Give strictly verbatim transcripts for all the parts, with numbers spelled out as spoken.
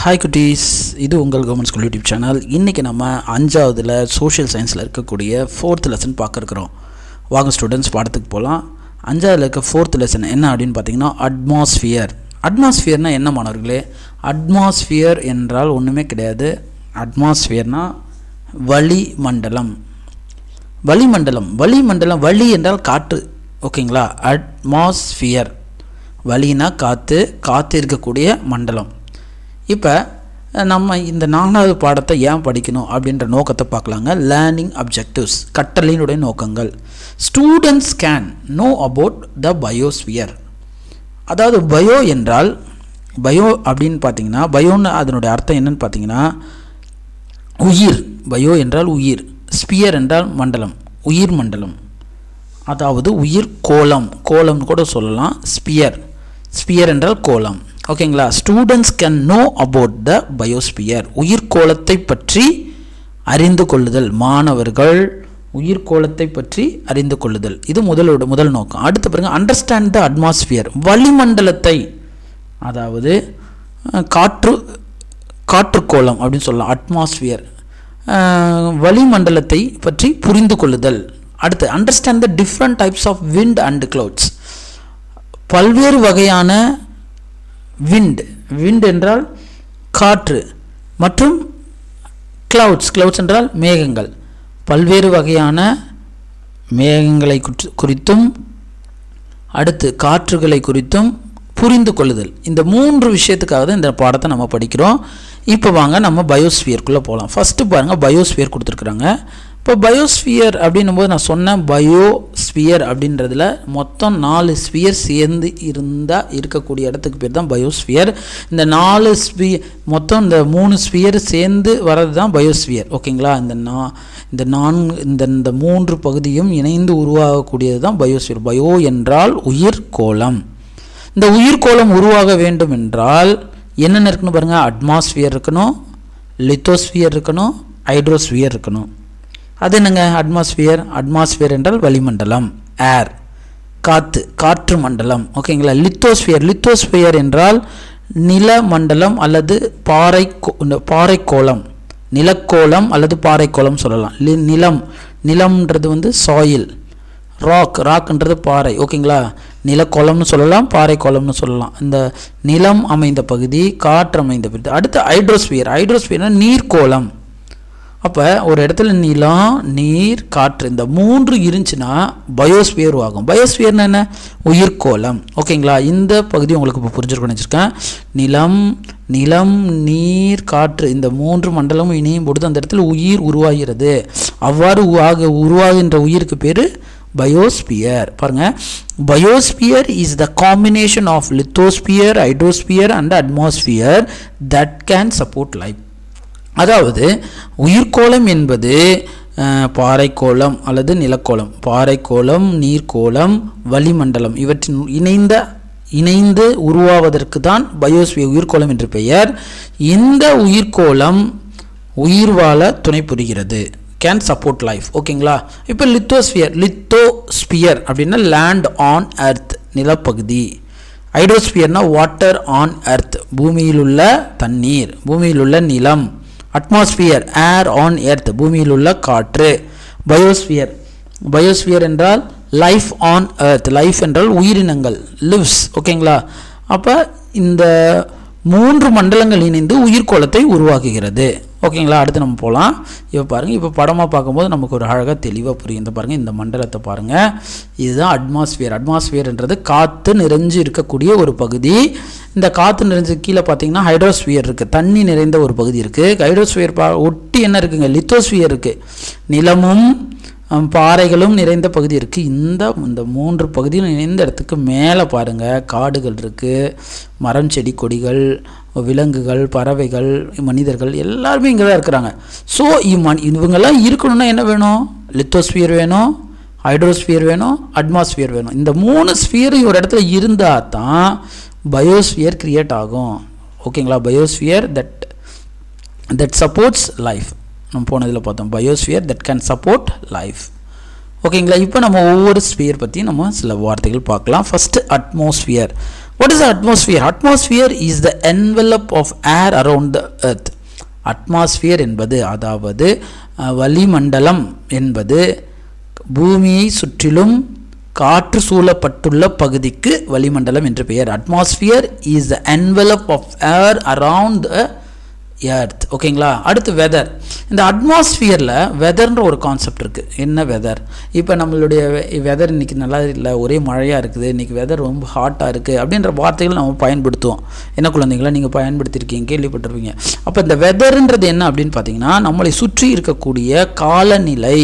Hi குட்டீஸ், இது உங்கள் கவர்மெண்ட் ஸ்கூல் யூடியூப் சேனல். இன்றைக்கி நம்ம அஞ்சாவதுல சோஷியல் சயின்ஸில் இருக்கக்கூடிய ஃபோர்த் லெசன் பார்க்க இருக்கிறோம். வாங்க ஸ்டூடெண்ட்ஸ் பாடத்துக்கு போகலாம். அஞ்சாவதுல இருக்க ஃபோர்த் லெசன் என்ன அப்படின்னு பார்த்தீங்கன்னா அட்மாஸ்ஃபியர். அட்மாஸ்ஃபியர்னால் என்ன மாணவர்களே? அட்மாஸ்ஃபியர் என்றால் ஒன்றுமே கிடையாது. அட்மாஸ்ஃபியர்னால் வளிமண்டலம். வளிமண்டலம் வளிமண்டலம் வளி என்றால் காற்று. ஓகேங்களா? அட்மாஸ்ஃபியர் வளினா காற்று, காற்று இருக்கக்கூடிய மண்டலம். இப்போ நம்ம இந்த நாலாவது பாடத்தை ஏன் படிக்கணும் அப்படின்ற நோக்கத்தை பார்க்கலாங்க. லேர்னிங் அப்ஜெக்டிவ்ஸ், கற்றலினுடைய நோக்கங்கள். Students can know about the biosphere. அதாவது பயோ என்றால், பயோ அப்படின்னு பார்த்தீங்கன்னா, பயோன்னு அதனுடைய அர்த்தம் என்னன்னு பார்த்தீங்கன்னா உயிர். பயோ என்றால் உயிர், ஸ்பியர் என்றால் மண்டலம், உயிர் மண்டலம், அதாவது உயிர் கோளம். கோளம்னு கூட சொல்லலாம். ஸ்பியர், ஸ்பியர் என்றால் கோளம். ஓகேங்களா? Students can know about the biosphere. உயிர்கோளத்தை பற்றி அறிந்து கொள்ளுதல். மாணவர்கள் உயிர்கோளத்தை பற்றி அறிந்து கொள்ளுதல், இது முதலோட முதல் நோக்கம். அடுத்த பிறகு அண்டர்ஸ்டாண்ட் த அட்மாஸ்பியர். வளிமண்டலத்தை, அதாவது காற்று காற்றுக்கோளம் அப்படின்னு சொல்லலாம். அட்மாஸ்பியர் வளிமண்டலத்தை பற்றி புரிந்து கொள்ளுதல். அடுத்து understand the different types of wind and clouds. பல்வேறு வகையான விண்ட், விண்ட் என்றால் காற்று, மற்றும் கிளவுட்ஸ், கிளவுட்ஸ் என்றால் மேகங்கள். பல்வேறு வகையான மேகங்களை குறித்தும் அடுத்து காற்றுகளை குறித்தும் புரிந்து கொள்ளுதல். இந்த மூன்று விஷயத்துக்காக தான் இந்த பாடத்தை நம்ம படிக்கிறோம். இப்போ வாங்க நம்ம பயோஸ்பியருக்குள்ளே போகலாம். ஃபஸ்ட்டு பாருங்கள், பயோஸ்பியர் கொடுத்துருக்குறாங்க. இப்போ பயோஸ்பியர் அப்படின்னும் போது நான் சொன்னேன், பயோஸ்பியர் அப்படின்றதுல மொத்தம் நாலு ஸ்பியர் சேர்ந்து இருந்தால் இருக்கக்கூடிய இடத்துக்கு பேர் தான் பயோஸ்பியர். இந்த நாலு ஸ்பி மொத்தம் இந்த மூணு ஸ்பியர் சேர்ந்து வர்றது தான் பயோஸ்பியர். ஓகேங்களா? இந்த நா இந்த நான்கு இந்த இந்த மூன்று பகுதியும் இணைந்து உருவாகக்கூடியது தான் பயோஸ்பியர். பயோ என்றால் உயிர்கோளம். இந்த உயிர்கோளம் உருவாக வேண்டும் என்றால் என்னென்ன இருக்குன்னு பாருங்கள். அட்மாஸ்பியர் இருக்கணும், லித்தோஸ்பியர் இருக்கணும், ஹைட்ரோஸ்பியர் இருக்கணும். அது என்னங்க அட்மாஸ்பியர்? அட்மாஸ்பியர் என்றால் வளிமண்டலம், ஏர், காற்று, காற்று மண்டலம். ஓகேங்களா? லித்தோஸ்பியர், லித்தோஸ்பியர் என்றால் நிலமண்டலம் அல்லது பாறை பாறைக்கோளம், நிலக்கோளம் அல்லது பாறைக்கோளம் சொல்லலாம். நிலம், நிலம்ன்றது வந்து சாயில், ராக், ராக்ன்றது பாறை. ஓகேங்களா? நிலக்கோளம்னு சொல்லலாம், பாறைக்கோளம்னு சொல்லலாம். இந்த நிலம் அமைந்த பகுதி, காற்று அமைந்த பகுதி. அடுத்து ஹைட்ரோஸ்பியர். ஹைட்ரோஸ்பியர்னா நீர்க்கோளம். அப்போ ஒரு இடத்துல நிலம், நீர், காற்று, இந்த மூன்று இருந்துச்சுன்னா பயோஸ்பியர் ஆகும். பயோஸ்பியர்னா என்ன? உயிர்கோளம். ஓகேங்களா? இந்த பகுதி உங்களுக்கு இப்போ புரிஞ்சிருக்கணும்னு வச்சுருக்கேன். நிலம், நிலம், நீர், காற்று, இந்த மூன்று மண்டலமும் இணையும் பொழுது அந்த இடத்துல உயிர் உருவாகிறது. அவ்வாறு ஆக உருவாகின்ற உயிருக்கு பேர் பயோஸ்பியர். பாருங்க, biosphere is the combination of lithosphere, hydrosphere and atmosphere that can support life. அதாவது உயிர்கோளம் என்பது பாறைக்கோளம் அல்லது நிலக்கோளம், பாறைக்கோளம், நீர்க்கோளம், வளிமண்டலம் இவற்றின் இணைந்த இணைந்து உருவாவதற்கு தான் பயோஸ்பியர், உயிர்கோளம் என்று பெயர். இந்த உயிர்கோளம் உயிர் வாழ துணை புரிகிறது, கேன் சப்போர்ட் லைஃப். ஓகேங்களா? இப்போ லித்தோஸ்பியர், லித்தோஸ்பியர் அப்படின்னா லேண்ட் ஆன் எர்த், நிலப்பகுதி. ஹைட்ரோஸ்பியர்னா வாட்டர் ஆன் எர்த், பூமியில் உள்ள தண்ணீர், பூமியில் உள்ள நிலம். அட்மாஸ்பியர், ஏர் ஆன் எர்த், பூமியில் உள்ள காற்று. பயோஸ்பியர், பயோஸ்பியர் என்றால் லைஃப் ஆன் எர்த், லைஃப் என்றால் உயிரினங்கள், லிவ்ஸ். ஓகேங்களா? அப்போ இந்த மூன்று மண்டலங்கள் இணைந்து உயிர்கோளத்தை உருவாக்குகிறது. ஓகேங்களா? அடுத்து நம்ம போகலாம். இப்போ பாருங்கள், இப்போ படமாக பார்க்கும்போது நமக்கு ஒரு அழகாக தெளிவாக புரியும். இந்த பாருங்கள், இந்த மண்டலத்தை பாருங்கள், இதுதான் அட்மாஸ்பியர். அட்மாஸ்பியர்ன்றது காற்று நிறைஞ்சு இருக்கக்கூடிய ஒரு பகுதி. இந்த காற்று நிறைஞ்சு கீழே பார்த்தீங்கன்னா ஹைட்ரோஸ்பியர் இருக்குது, தண்ணி நிறைந்த ஒரு பகுதி இருக்குது. ஹைட்ரோஸ்பியர் பா ஒட்டி என்ன இருக்குங்க? லித்தோஸ்பியர் இருக்குது, நிலமும் பாறைகளும் நிறைந்த பகுதி இருக்குது. இந்த இந்த மூன்று பகுதியும் இணைந்த இடத்துக்கு மேலே பாருங்கள், காடுகள் இருக்குது, மரம், செடி, கொடிகள், விலங்குகள், பறவைகள், மனிதர்கள் எல்லாருமே இங்கே தான் இருக்கிறாங்க. ஸோ இவன் இவங்கெல்லாம் இருக்கணும்னா என்ன வேணும்? லித்தோஸ்பியர் வேணும், ஹைட்ரோஸ்பியர் வேணும், அட்மாஸ்பியர் வேணும். இந்த மூணு ஸ்பியரும் ஒரு இடத்துல இருந்தால் தான் பயோஸ்பியர் கிரியேட் ஆகும். ஓகேங்களா? Biosphere that that supports life. நம்ம போனதில் பார்த்தோம், biosphere that can support life. ஓகேங்களா? இப்போ நம்ம ஒவ்வொரு ஸ்பியர் பற்றி நம்ம சில வார்த்தைகள் பார்க்கலாம். First atmosphere. What is the atmosphere? Atmosphere is the envelope of air around the earth. Atmosphere என்பது அதாவது வளிமண்டலம் என்பது பூமியை சுற்றிலும் காற்று சூழப்பட்டுள்ள பகுதிக்கு வளிமண்டலம் என்று பெயர். Atmosphere is the envelope of air around the earth. ஓகேங்களா? அடுத்து வெதர். இந்த அட்மாஸ்பியரில் வெதர்ன்ற ஒரு கான்செப்ட் இருக்குது. என்ன வெதர்? இப்போ நம்மளுடைய வெதர் இன்றைக்கி நல்லா இல்லை, ஒரே மழையாக இருக்குது, இன்றைக்கி வெதர் ரொம்ப ஹாட்டாக இருக்குது அப்படின்ற வார்த்தைகள் நம்ம பயன்படுத்துவோம். என்ன குழந்தைங்களா நீங்கள் பயன்படுத்தியிருக்கீங்க, கேள்விப்பட்டிருப்பீங்க. அப்போ இந்த வெதர்ன்றது என்ன அப்படின்னு பார்த்தீங்கன்னா நம்மளை சுற்றி இருக்கக்கூடிய காலநிலை.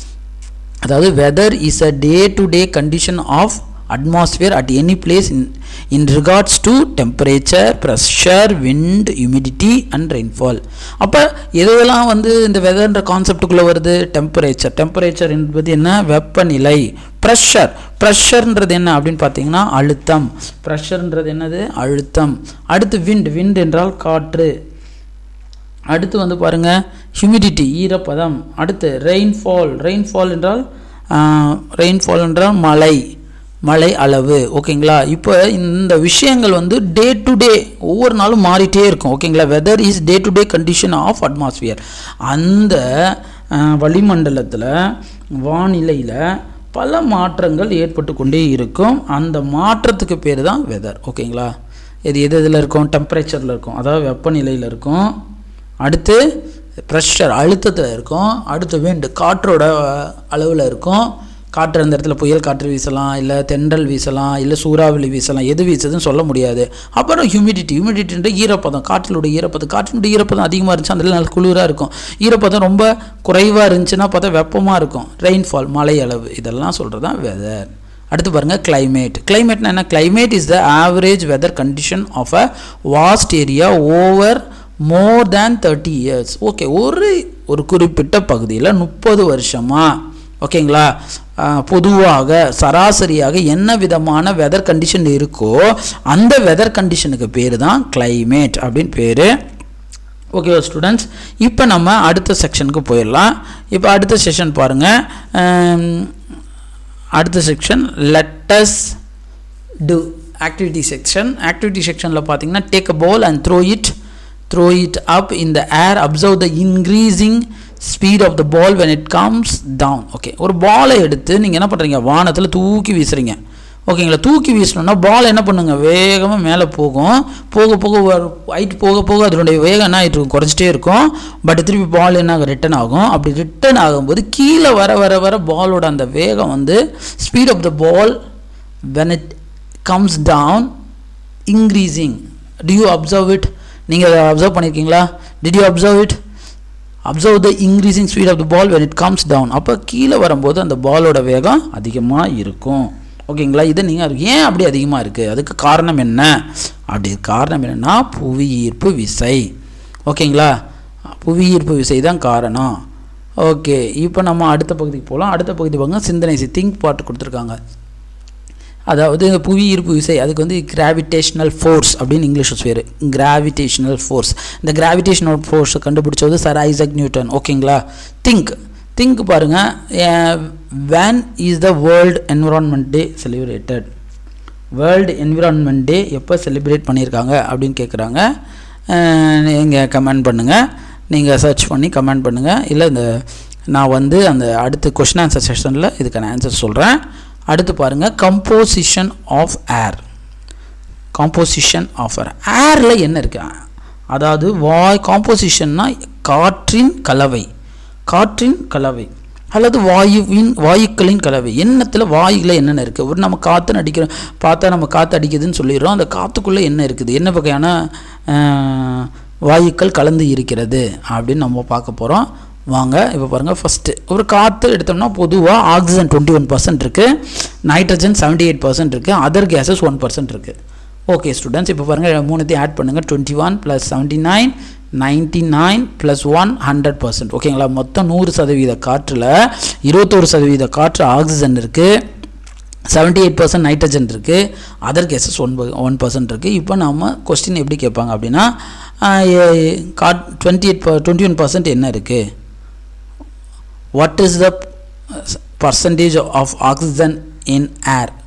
அதாவது weather is a day to day condition of atmosphere at any place in, in regards to temperature, pressure, wind, humidity and rainfall. அப்போ எதெல்லாம் வந்து இந்த வெதர்ன்ற கான்செப்டுக்குள்ளே வருது? டெம்பரேச்சர். டெம்பரேச்சர் என்பது என்ன? வெப்பநிலை. ப்ரெஷர். ப்ரெஷர்ன்றது என்ன அப்படின்னு பார்த்தீங்கன்னா அழுத்தம். ப்ரெஷர்ன்றது என்னது? அழுத்தம். அடுத்து விண்ட். விண்ட் என்றால் காற்று. அடுத்து வந்து பாருங்கள் ஹியூமிடிட்டி, ஈரப்பதம். அடுத்து ரெயின்ஃபால். ரெயின்ஃபால் என்றால் ரெயின்ஃபால் என்றால் மழை, மழை அளவு. ஓகேங்களா? இப்போ இந்த விஷயங்கள் வந்து டே டு டே ஒவ்வொரு நாளும் மாறிட்டே இருக்கும். ஓகேங்களா? Weather is day to day condition of atmosphere. அந்த வளிமண்டலத்தில் வானிலையில் பல மாற்றங்கள் ஏற்பட்டு கொண்டே இருக்கும். அந்த மாற்றத்துக்கு பேர் தான் வெதர். ஓகேங்களா? இது எது இதில் இருக்கும்? டெம்பரேச்சரில் இருக்கும், அதாவது வெப்பநிலையில் இருக்கும். அடுத்து ப்ரெஷர், அழுத்தத்தில் இருக்கும். அடுத்து விண்ட், காற்றோட அளவில் இருக்கும். காற்று அந்த இடத்துல புயல் காற்று வீசலாம், இல்லை தென்றல் வீசலாம், இல்லை சூறாவளி வீசலாம், எது வீசுதுன்னு சொல்ல முடியாது. அப்புறம் ஹியூமிடிட்டி. ஹியூமிடிட்டின்ற ஈரப்பதம், காற்றினுடைய ஈரப்பதம். காற்றினுடைய ஈரப்பதம் அதிகமாக இருந்துச்சு அதில் நல்ல குளிராக இருக்கும். ஈரப்பதம் ரொம்ப குறைவாக இருந்துச்சுன்னா பார்த்தா வெப்பமாக இருக்கும். ரெயின்ஃபால், மழை அளவு. இதெல்லாம் சொல்கிறது தான் வெதர். அடுத்து பாருங்கள் கிளைமேட். கிளைமேட்னா என்ன? Climate is the average weather condition of a vast area over more than thirty years. Okay, ஒரு ஒரு குறிப்பிட்ட பகுதியில் முப்பது வருஷமாக. ஓகேங்களா? பொதுவாக சராசரியாக என்ன விதமான வெதர் கண்டிஷன் இருக்கோ அந்த வெதர் கண்டிஷனுக்கு பேர் தான் கிளைமேட் அப்படின்னு பேர். ஓகேவா ஸ்டூடெண்ட்ஸ்? இப்போ நம்ம அடுத்த செக்ஷனுக்கு போயிடலாம். இப்போ அடுத்த செக்ஷன் பாருங்கள். அடுத்த section let us do activity section. Activity செக்ஷனில் பார்த்தீங்கன்னா take a ball and throw it throw it up in the air, observe the increasing speed of the ball when it comes down. Okay, ஒரு பாலை எடுத்து நீங்கள் என்ன பண்ணுறீங்க? வானத்தில் தூக்கி வீசுறீங்க. ஓகேங்களா? தூக்கி வீசணுன்னா பால் என்ன பண்ணுங்க? வேகமாக மேலே போகும். போக போக ஹைட் போக போக அதனுடைய வேகம் என்ன ஆகிட்டு இருக்கும்? குறைச்சிட்டே இருக்கும். பட் திருப்பி பால் என்ன ஆகும்? ரிட்டன் ஆகும். அப்படி ரிட்டன் ஆகும்போது கீழே வர வர வர பாலோட அந்த வேகம் வந்து speed of the ball when it comes down increasing. Do you observe it? நீங்கள் அதை அப்சர்வ் பண்ணியிருக்கீங்களா? Did you observe it? Observe the increasing speed of the ball when it comes down. அப்போ கீழே வரும்போது அந்த பாலோட வேகம் அதிகமாக இருக்கும். ஓகேங்களா? இதை நீங்கள் ஏன் அப்படி அதிகமாக இருக்குது, அதுக்கு காரணம் என்ன? அப்படி காரணம் என்னென்னா புவியீர்ப்பு விசை. ஓகேங்களா? புவியீர்ப்பு விசை தான் காரணம். ஓகே, இப்போ நம்ம அடுத்த பகுதிக்கு போகலாம். அடுத்த பகுதி பாருங்க, சிந்தனை திங்க் பார்ட் கொடுத்துருக்காங்க. அதாவது புவி ஈர்ப்பு விசை, அதுக்கு வந்து கிராவிடேஷனல் ஃபோர்ஸ் அப்படின்னு இங்கிலீஷ் பேர். Gravitational force. இந்த கிராவிடேஷனல் ஃபோர்ஸை கண்டுபிடிச்சது சர் ஐசக் நியூட்டன். ஓகேங்களா? திங்க் திங்க் பாருங்கள். when is the world environment day celebrated? World environment day எப்போ செலிப்ரேட் பண்ணியிருக்காங்க அப்படின்னு கேட்குறாங்க. நீங்கள் கமெண்ட் பண்ணுங்கள், நீங்கள் சர்ச் பண்ணி கமெண்ட் பண்ணுங்கள். இல்லை இந்த நான் வந்து அந்த அடுத்த கொஷின் ஆன்சர் செஷனில் இதுக்கான ஆன்சர் சொல்கிறேன். அடுத்து பாருங்கள், composition of air. Composition of air. ஏரில் என்ன இருக்கு? அதாவது வாய் காம்போசிஷன்னா காற்றின் கலவை. காற்றின் கலவை அல்லது வாயுவின் வாயுக்களின் கலவை. எண்ணத்தில் வாயுவில் என்னென்ன இருக்குது? ஒரு நம்ம காற்று அடிக்கிறோம், பார்த்தா நம்ம காற்று அடிக்குதுன்னு சொல்லிடுறோம். அந்த காற்றுக்குள்ளே என்ன இருக்குது, என்ன வகையான வாயுக்கள் கலந்து இருக்கிறது அப்படின்னு நம்ம பார்க்க போகிறோம். வாங்க இப்போ பாருங்கள். ஃபஸ்ட்டு ஒரு காற்று எடுத்தோம்னா பொதுவாக ஆக்சிஜன் டுவெண்ட்டி ஒன் பர்சன்ட் இருக்குது, நைட்ரஜன் செவன்ட்டி எயிட் பர்சன்ட் இருக்குது, அதர் கேஸஸ் ஒன் பர்சன்ட் இருக்குது. ஓகே ஸ்டூடெண்ட்ஸ், இப்போ பாருங்கள் மூணுத்தையும் ஆட் பண்ணுங்கள். Twenty one plus seventy nine ninety nine plus one hundred percent. ஓகேங்களா? மொத்தம் நூறு சதவீத காற்றில் இருபத்தோரு சதவீத காற்று ஆக்சிஜன் இருக்குது, செவன்ட்டி எயிட் பர்சன்ட் நைட்ரஜன் இருக்குது, other gases one one percent இருக்குது. இப்போ நம்ம கொஸ்டின் எப்படி கேட்பாங்க அப்படின்னா got twenty eight twenty one percent என்ன இருக்குது? What is the percentage of oxygen in air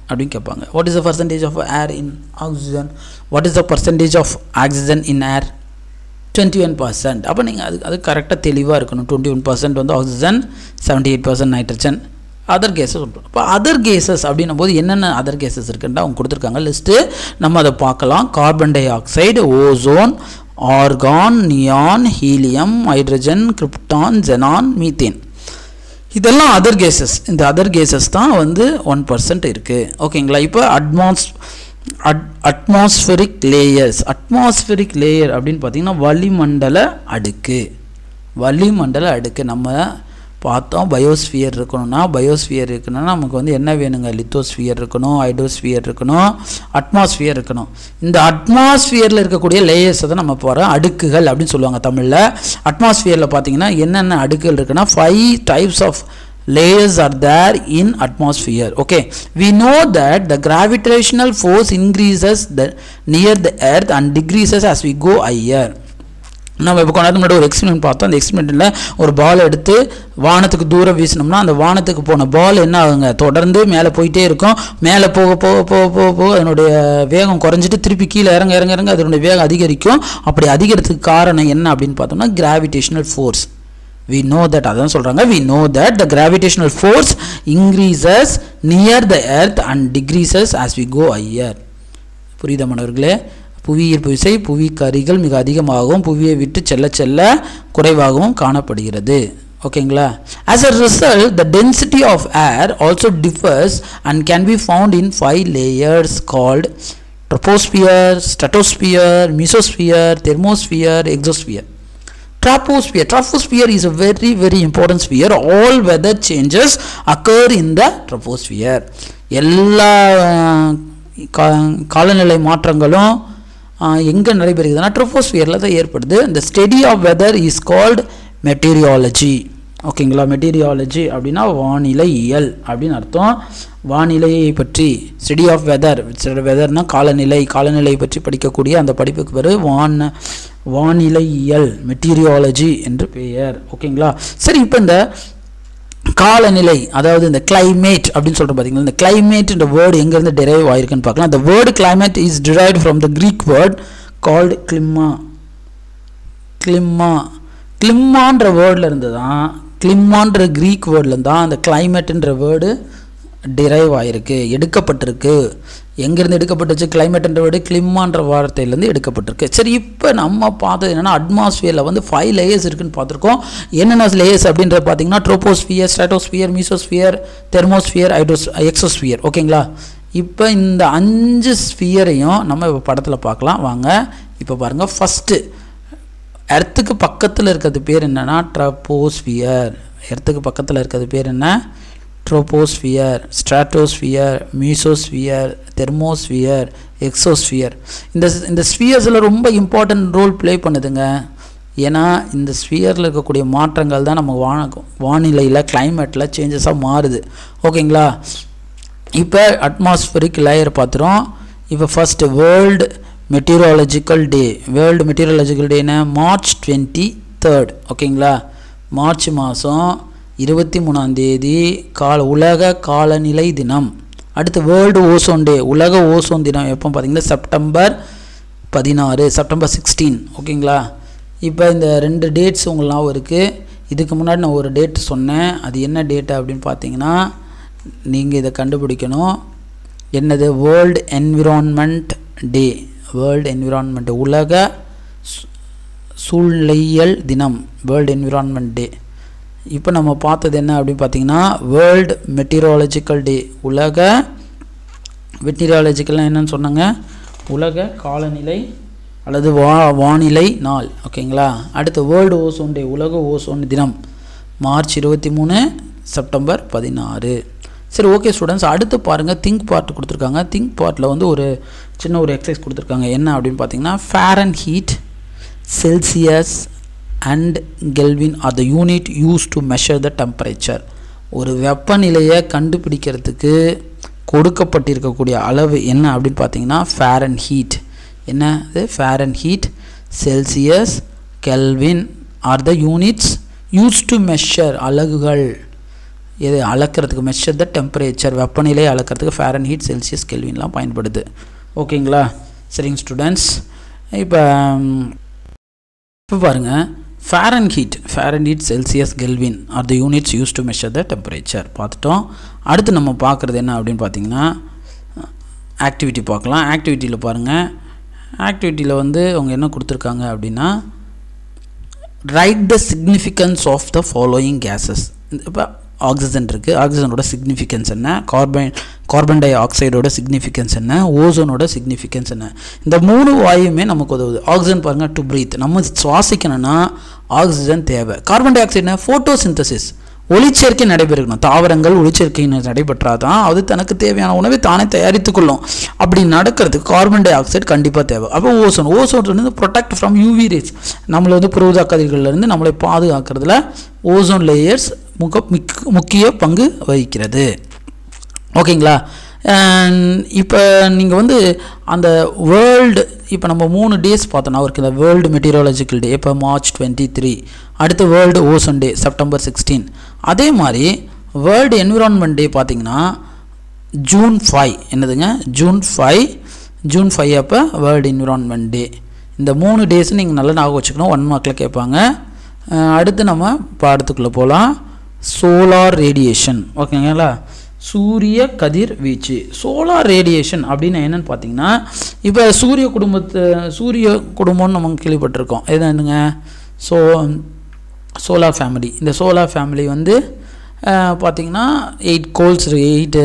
அப்படின்னு கேட்பாங்க. What is the percentage of air in oxygen, what is the percentage of oxygen in air, twenty one percent. அப்போ நீங்கள் அது அது கரெக்டாக தெளிவாக இருக்கணும். டுவெண்ட்டி ஒன் பர்சன்ட் வந்து oxygen, seventy eight percent nitrogen, other gases சொல்கிறோம். இப்போ அதர் கேஸஸ் அப்படின்னும் போது என்னென்ன அதர் கேஸஸ் இருக்குன்னு அவங்க கொடுத்துருக்காங்க லிஸ்ட்டு, நம்ம அதை பார்க்கலாம். Carbon dioxide, ozone, argon, neon, helium, hydrogen, krypton, xenon, methane, இதெல்லாம் அதர் கேஸஸ். இந்த அதர் கேஸஸ் தான் வந்து ஒன் பர்சன்ட் இருக்குது. ஓகேங்களா. இப்போ atmos at atmospheric layers. Atmospheric layer அப்படின்னு பார்த்தீங்கன்னா வளிமண்டல அடுக்கு. வளிமண்டல அடுக்கு நம்ம பார்த்தோம். பயோஸ்பியர் இருக்கணும்னா, பயோஸ்பியர் இருக்கணும்னா நமக்கு வந்து என்ன வேணுங்க, லித்தோஸ்பியர் இருக்கணும், ஹைட்ரோஸ்பியர் இருக்கணும், அட்மாஸ்பியர் இருக்கணும். இந்த அட்மாஸ்பியரில் இருக்கக்கூடிய லேயர்ஸை தான் நம்ம போகிறோம் அடுக்குகள் அப்படின்னு சொல்லுவாங்க தமிழில். அட்மாஸ்பியரில் பார்த்தீங்கன்னா என்னென்ன அடுக்குகள் இருக்குன்னா five types of layers are there in atmosphere. Okay, we know that the gravitational force increases the near the earth and decreases as we go higher. நம்ம இப்போ கொஞ்ச முன்னாடி ஒரு எக்ஸ்பெரிமெண்ட் பார்த்தோம். அந்த எக்ஸ்பெரிமெண்ட்டில் ஒரு பால் எடுத்து வானத்துக்கு தூரம் வீசினோம்னா அந்த வானத்துக்கு போன பால் என்ன ஆகுங்க, தொடர்ந்து மேலே போயிட்டே இருக்கும். மேலே போக போக போக போக போக அதனுடைய வேகம் குறைஞ்சிட்டு திருப்பி கீழே இறங்க இறங்க இறங்க அதனுடைய வேகம் அதிகரிக்கும். அப்படி அதிகரிக்கிறதுக்கு காரணம் என்ன அப்படின்னு பார்த்தோம்னா gravitational force. We know that, அதான் சொல்கிறாங்க, we know that the gravitational force increases near the earth and decreases as we go higher. புரியுதா மாணவர்களே? புவி ஈர்ப்பு விசை புவிக்கு அருகில் மிக அதிகமாகவும் புவியை விட்டு செல்ல செல்ல குறைவாகவும் காணப்படுகிறது. ஓகேங்களா. As a result, the density of air also differs and can be found in five layers called troposphere, stratosphere, mesosphere, thermosphere, exosphere. Troposphere. Troposphere is a very very important sphere. All weather changes occur in the troposphere. எல்லா காலநிலை மாற்றங்களும் எங்கே நடைபெறுகிறதுனா ட்ரோபோஸ்பியரில் தான் ஏற்படுது. இந்த study of weather is called meteorology. ஓகேங்களா. Meteorology அப்படின்னா வானிலை இயல் அப்படின்னு அர்த்தம். வானிலையை பற்றி ஸ்டடி ஆஃப் வெதர், வெதர்னா காலநிலை, காலநிலை பற்றி படிக்கக்கூடிய அந்த படிப்புக்கு பேர் வான் வானிலையியல், மெட்டீரியாலஜி என்று பெயர். ஓகேங்களா. சரி, இப்போ இந்த காலநிலை அதாவது இந்த கிளைமேட் அப்படின்னு சொல்கிறோம் பார்த்தீங்களா, இந்த கிளைமேட் இந்த வேர்டு எங்கேருந்து டெரைவ் ஆயிருக்குன்னு பார்க்கலாம். இந்த word climate is derived from the Greek word called klima. Klima கிளிம்மான்ற வேர்டில் இருந்து தான், கிளிம்மான்ற கிரீக் வேர்டில் தான் அந்த கிளைமேட்டுன்ற வேர்டு டிரைவ் ஆகிருக்கு, எடுக்கப்பட்டிருக்கு. எங்கேருந்து எடுக்கப்பட்டுச்சு? கிளைமேட்ன்ற வேர்டு கிளிம்மான்ற வார்த்தையிலேருந்து எடுக்கப்பட்டிருக்கு. சரி, இப்போ நம்ம பார்த்தது என்னென்னா அட்மாஸ்பியரில் வந்து ஃபைவ் லேயர்ஸ் இருக்குதுன்னு பார்த்துருக்கோம். என்னென்ன லேயர்ஸ் அப்படின்றத பார்த்தீங்கன்னா troposphere, stratosphere, mesosphere, thermosphere, hydros exosphere. ஓகேங்களா. இப்போ இந்த அஞ்சு ஸ்பியரையும் நம்ம இப்போ படத்தில் பார்க்கலாம் வாங்க. இப்போ பாருங்கள், ஃபஸ்ட்டு எர்த்துக்கு பக்கத்தில் இருக்கிறது பேர் என்னென்னா ட்ரோபோஸ்பியர். எர்த்துக்கு பக்கத்தில் இருக்கிறது பேர் என்ன? Troposphere, stratosphere, mesosphere, thermosphere, exosphere. இந்த இந்த ஸ்பியர்ஸில் ரொம்ப இம்பார்ட்டன்ட் ரோல் ப்ளே பண்ணுதுங்க. ஏன்னா இந்த ஸ்பியரில் இருக்கக்கூடிய மாற்றங்கள் தான் நம்ம வான வானிலையில் கிளைமேட்டில் சேஞ்சஸாக மாறுது. ஓகேங்களா. இப்போ அட்மாஸ்பரிக் லேயர் பார்த்துறோம். இப்போ first world meteorological day. World meteorological டேன்னா மார்ச் டுவெண்ட்டி தேர்ட். ஓகேங்களா. மார்ச் மாதம் இருபத்தி மூணாம் தேதி கால உலக காலநிலை தினம். அடுத்து வேர்ல்டு ஓசோன் டே, உலக ஓசோன் தினம் எப்போ பார்த்தீங்கன்னா செப்டம்பர் பதினாறு, செப்டம்பர் சிக்ஸ்டீன். ஓகேங்களா. இப்போ இந்த ரெண்டு டேட்ஸ் உங்களுக்கு ஞாபகம் இருக்குது. இதுக்கு முன்னாடி நான் ஒரு டேட் சொன்னேன். அது என்ன டேட்டு அப்படின்னு பார்த்தீங்கன்னா நீங்கள் இதை கண்டுபிடிக்கணும். என்னது? World environment day. World environment உலக சூழ்நிலையியல் தினம், வேர்ல்டு என்விரான்மெண்ட் டே. இப்போ நம்ம பார்த்தது என்ன அப்படின்னு பார்த்தீங்கன்னா வேர்ல்டு மெட்டீரியாலஜிக்கல் டே. உலக மெட்டீரியாலஜிக்கல்னால் என்னன்னு சொன்னாங்க? உலக காலநிலை அல்லது வா வானிலை நாள். ஓகேங்களா. அடுத்து வேர்ல்டு ஓசோன் டே, உலக ஓசோன் தினம் மார்ச் இருபத்தி மூணு, செப்டம்பர் பதினாறு. சரி, ஓகே ஸ்டூடெண்ட்ஸ், அடுத்து பாருங்கள் திங்க் பார்ட் கொடுத்துருக்காங்க. திங்க் பார்ட்டில் வந்து ஒரு சின்ன ஒரு எக்ஸசைஸ் கொடுத்துருக்காங்க. என்ன அப்படின்னு பார்த்தீங்கன்னா Fahrenheit, Celsius and Kelvin are the unit used to measure the temperature. ஒரு வெப்பநிலையை கண்டுபிடிக்கிறதுக்கு கொடுக்கப்பட்டிருக்கக்கூடிய அளவு என்ன அப்படின்னு பார்த்தீங்கன்னா ஃபாரன்ஹீட். என்ன அது? Fahrenheit, Celsius, Kelvin are the units use to measure, அலகுகள் இது அளக்கிறதுக்கு மெஷர் த டெம்பரேச்சர் வெப்பநிலை அளக்கிறதுக்கு ஃபாரன்ஹீட் செல்சியஸ் கெல்வின்லாம் பயன்படுது ஓகேங்களா சரிங்க ஸ்டூடெண்ட்ஸ் இப்போ இப்போ பாருங்கள் Fahrenheit Fahrenheit Celsius Kelvin are the units use to measure the temperature பார்த்துட்டோம் அடுத்து நம்ம பார்க்குறது என்ன அப்படின்னு பார்த்தீங்கன்னா ஆக்டிவிட்டி பார்க்கலாம் ஆக்டிவிட்டியில் பாருங்கள் ஆக்டிவிட்டியில் வந்து அவங்க என்ன கொடுத்துருக்காங்க அப்படின்னா write the significance of the following gases இப்போ ஆக்சிஜன் இருக்குது ஆக்சிஜனோட சிக்னிஃபிகன்ஸ் என்ன கார்பன் கார்பன் டை ஆக்சைடோட சிக்னிஃபிகன்ஸ் என்ன ஓசோனோட சிக்னிஃபிகன்ஸ் என்ன இந்த மூணு வாயுமே நமக்கு உதவுது ஆக்சிஜன் பாருங்கள் டு பிரீத் நம்ம சுவாசிக்கணும்னா ஆக்சிஜன் தேவை கார்பன் டை ஆக்சைடுனா ஃபோட்டோசிந்தசிஸ் ஒளிச்சேர்க்கை நடைபெறணும் தாவரங்கள் ஒளிச்சேர்க்கை நடைபெற்றாதான் அது தனக்கு தேவையான உணவை தானே தயாரித்து கொள்ளும் அப்படி நடக்கிறதுக்கு கார்பன் டை ஆக்சைடு கண்டிப்பாக தேவை அப்போ ஓசோன் ஓசோன் வந்து ப்ரொடெக்ட் ஃப்ரம் யூவி ரேஸ் நம்மளை வந்து புறஊதா கதிர்களிலிருந்து நம்மளை பாதுகாக்கிறதுல ஓசோன் லேயர்ஸ் முக முக்கிய பங்கு வகிக்கிறது ஓகேங்களா இப்போ நீங்கள் வந்து அந்த வேர்ல்டு இப்போ நம்ம மூணு டேஸ் பார்த்தோன்னா ஒரு இந்த வேர்ல்டு மெட்டீரியாலஜிக்கல் டே இப்போ மார்ச் டுவெண்ட்டி த்ரீ அடுத்து world ozone day September sixteen அதே மாதிரி வேர்ல்டு என்விரான்மெண்ட் டே பார்த்திங்கன்னா ஜூன் ஃபைவ் என்னதுங்க ஜூன் ஃபைவ் ஜூன் ஃபைவ் அப்போ வேர்ல்டு என்விரான்மெண்ட் டே இந்த மூணு டேஸ் நீங்கள் நல்லா ஞாபகம் வச்சுக்கணும் ஒன் மார்க்கில் கேட்பாங்க அடுத்து நம்ம பாடத்துக்குள்ளே போகலாம் சோலார் ரேடியேஷன் ஓகேங்களா சூரிய கதிர்வீச்சு சோலார் ரேடியேஷன் அப்படின்னு என்னென்னு பார்த்தீங்கன்னா இப்போ சூரிய குடும்பத்து சூரிய குடும்பம்னு நம்ம கேள்விப்பட்டிருக்கோம் எதுங்க ஸோ சோலார் ஃபேமிலி இந்த சோலார் ஃபேமிலி வந்து பார்த்திங்கன்னா எயிட் கோல்ஸ் எயிட்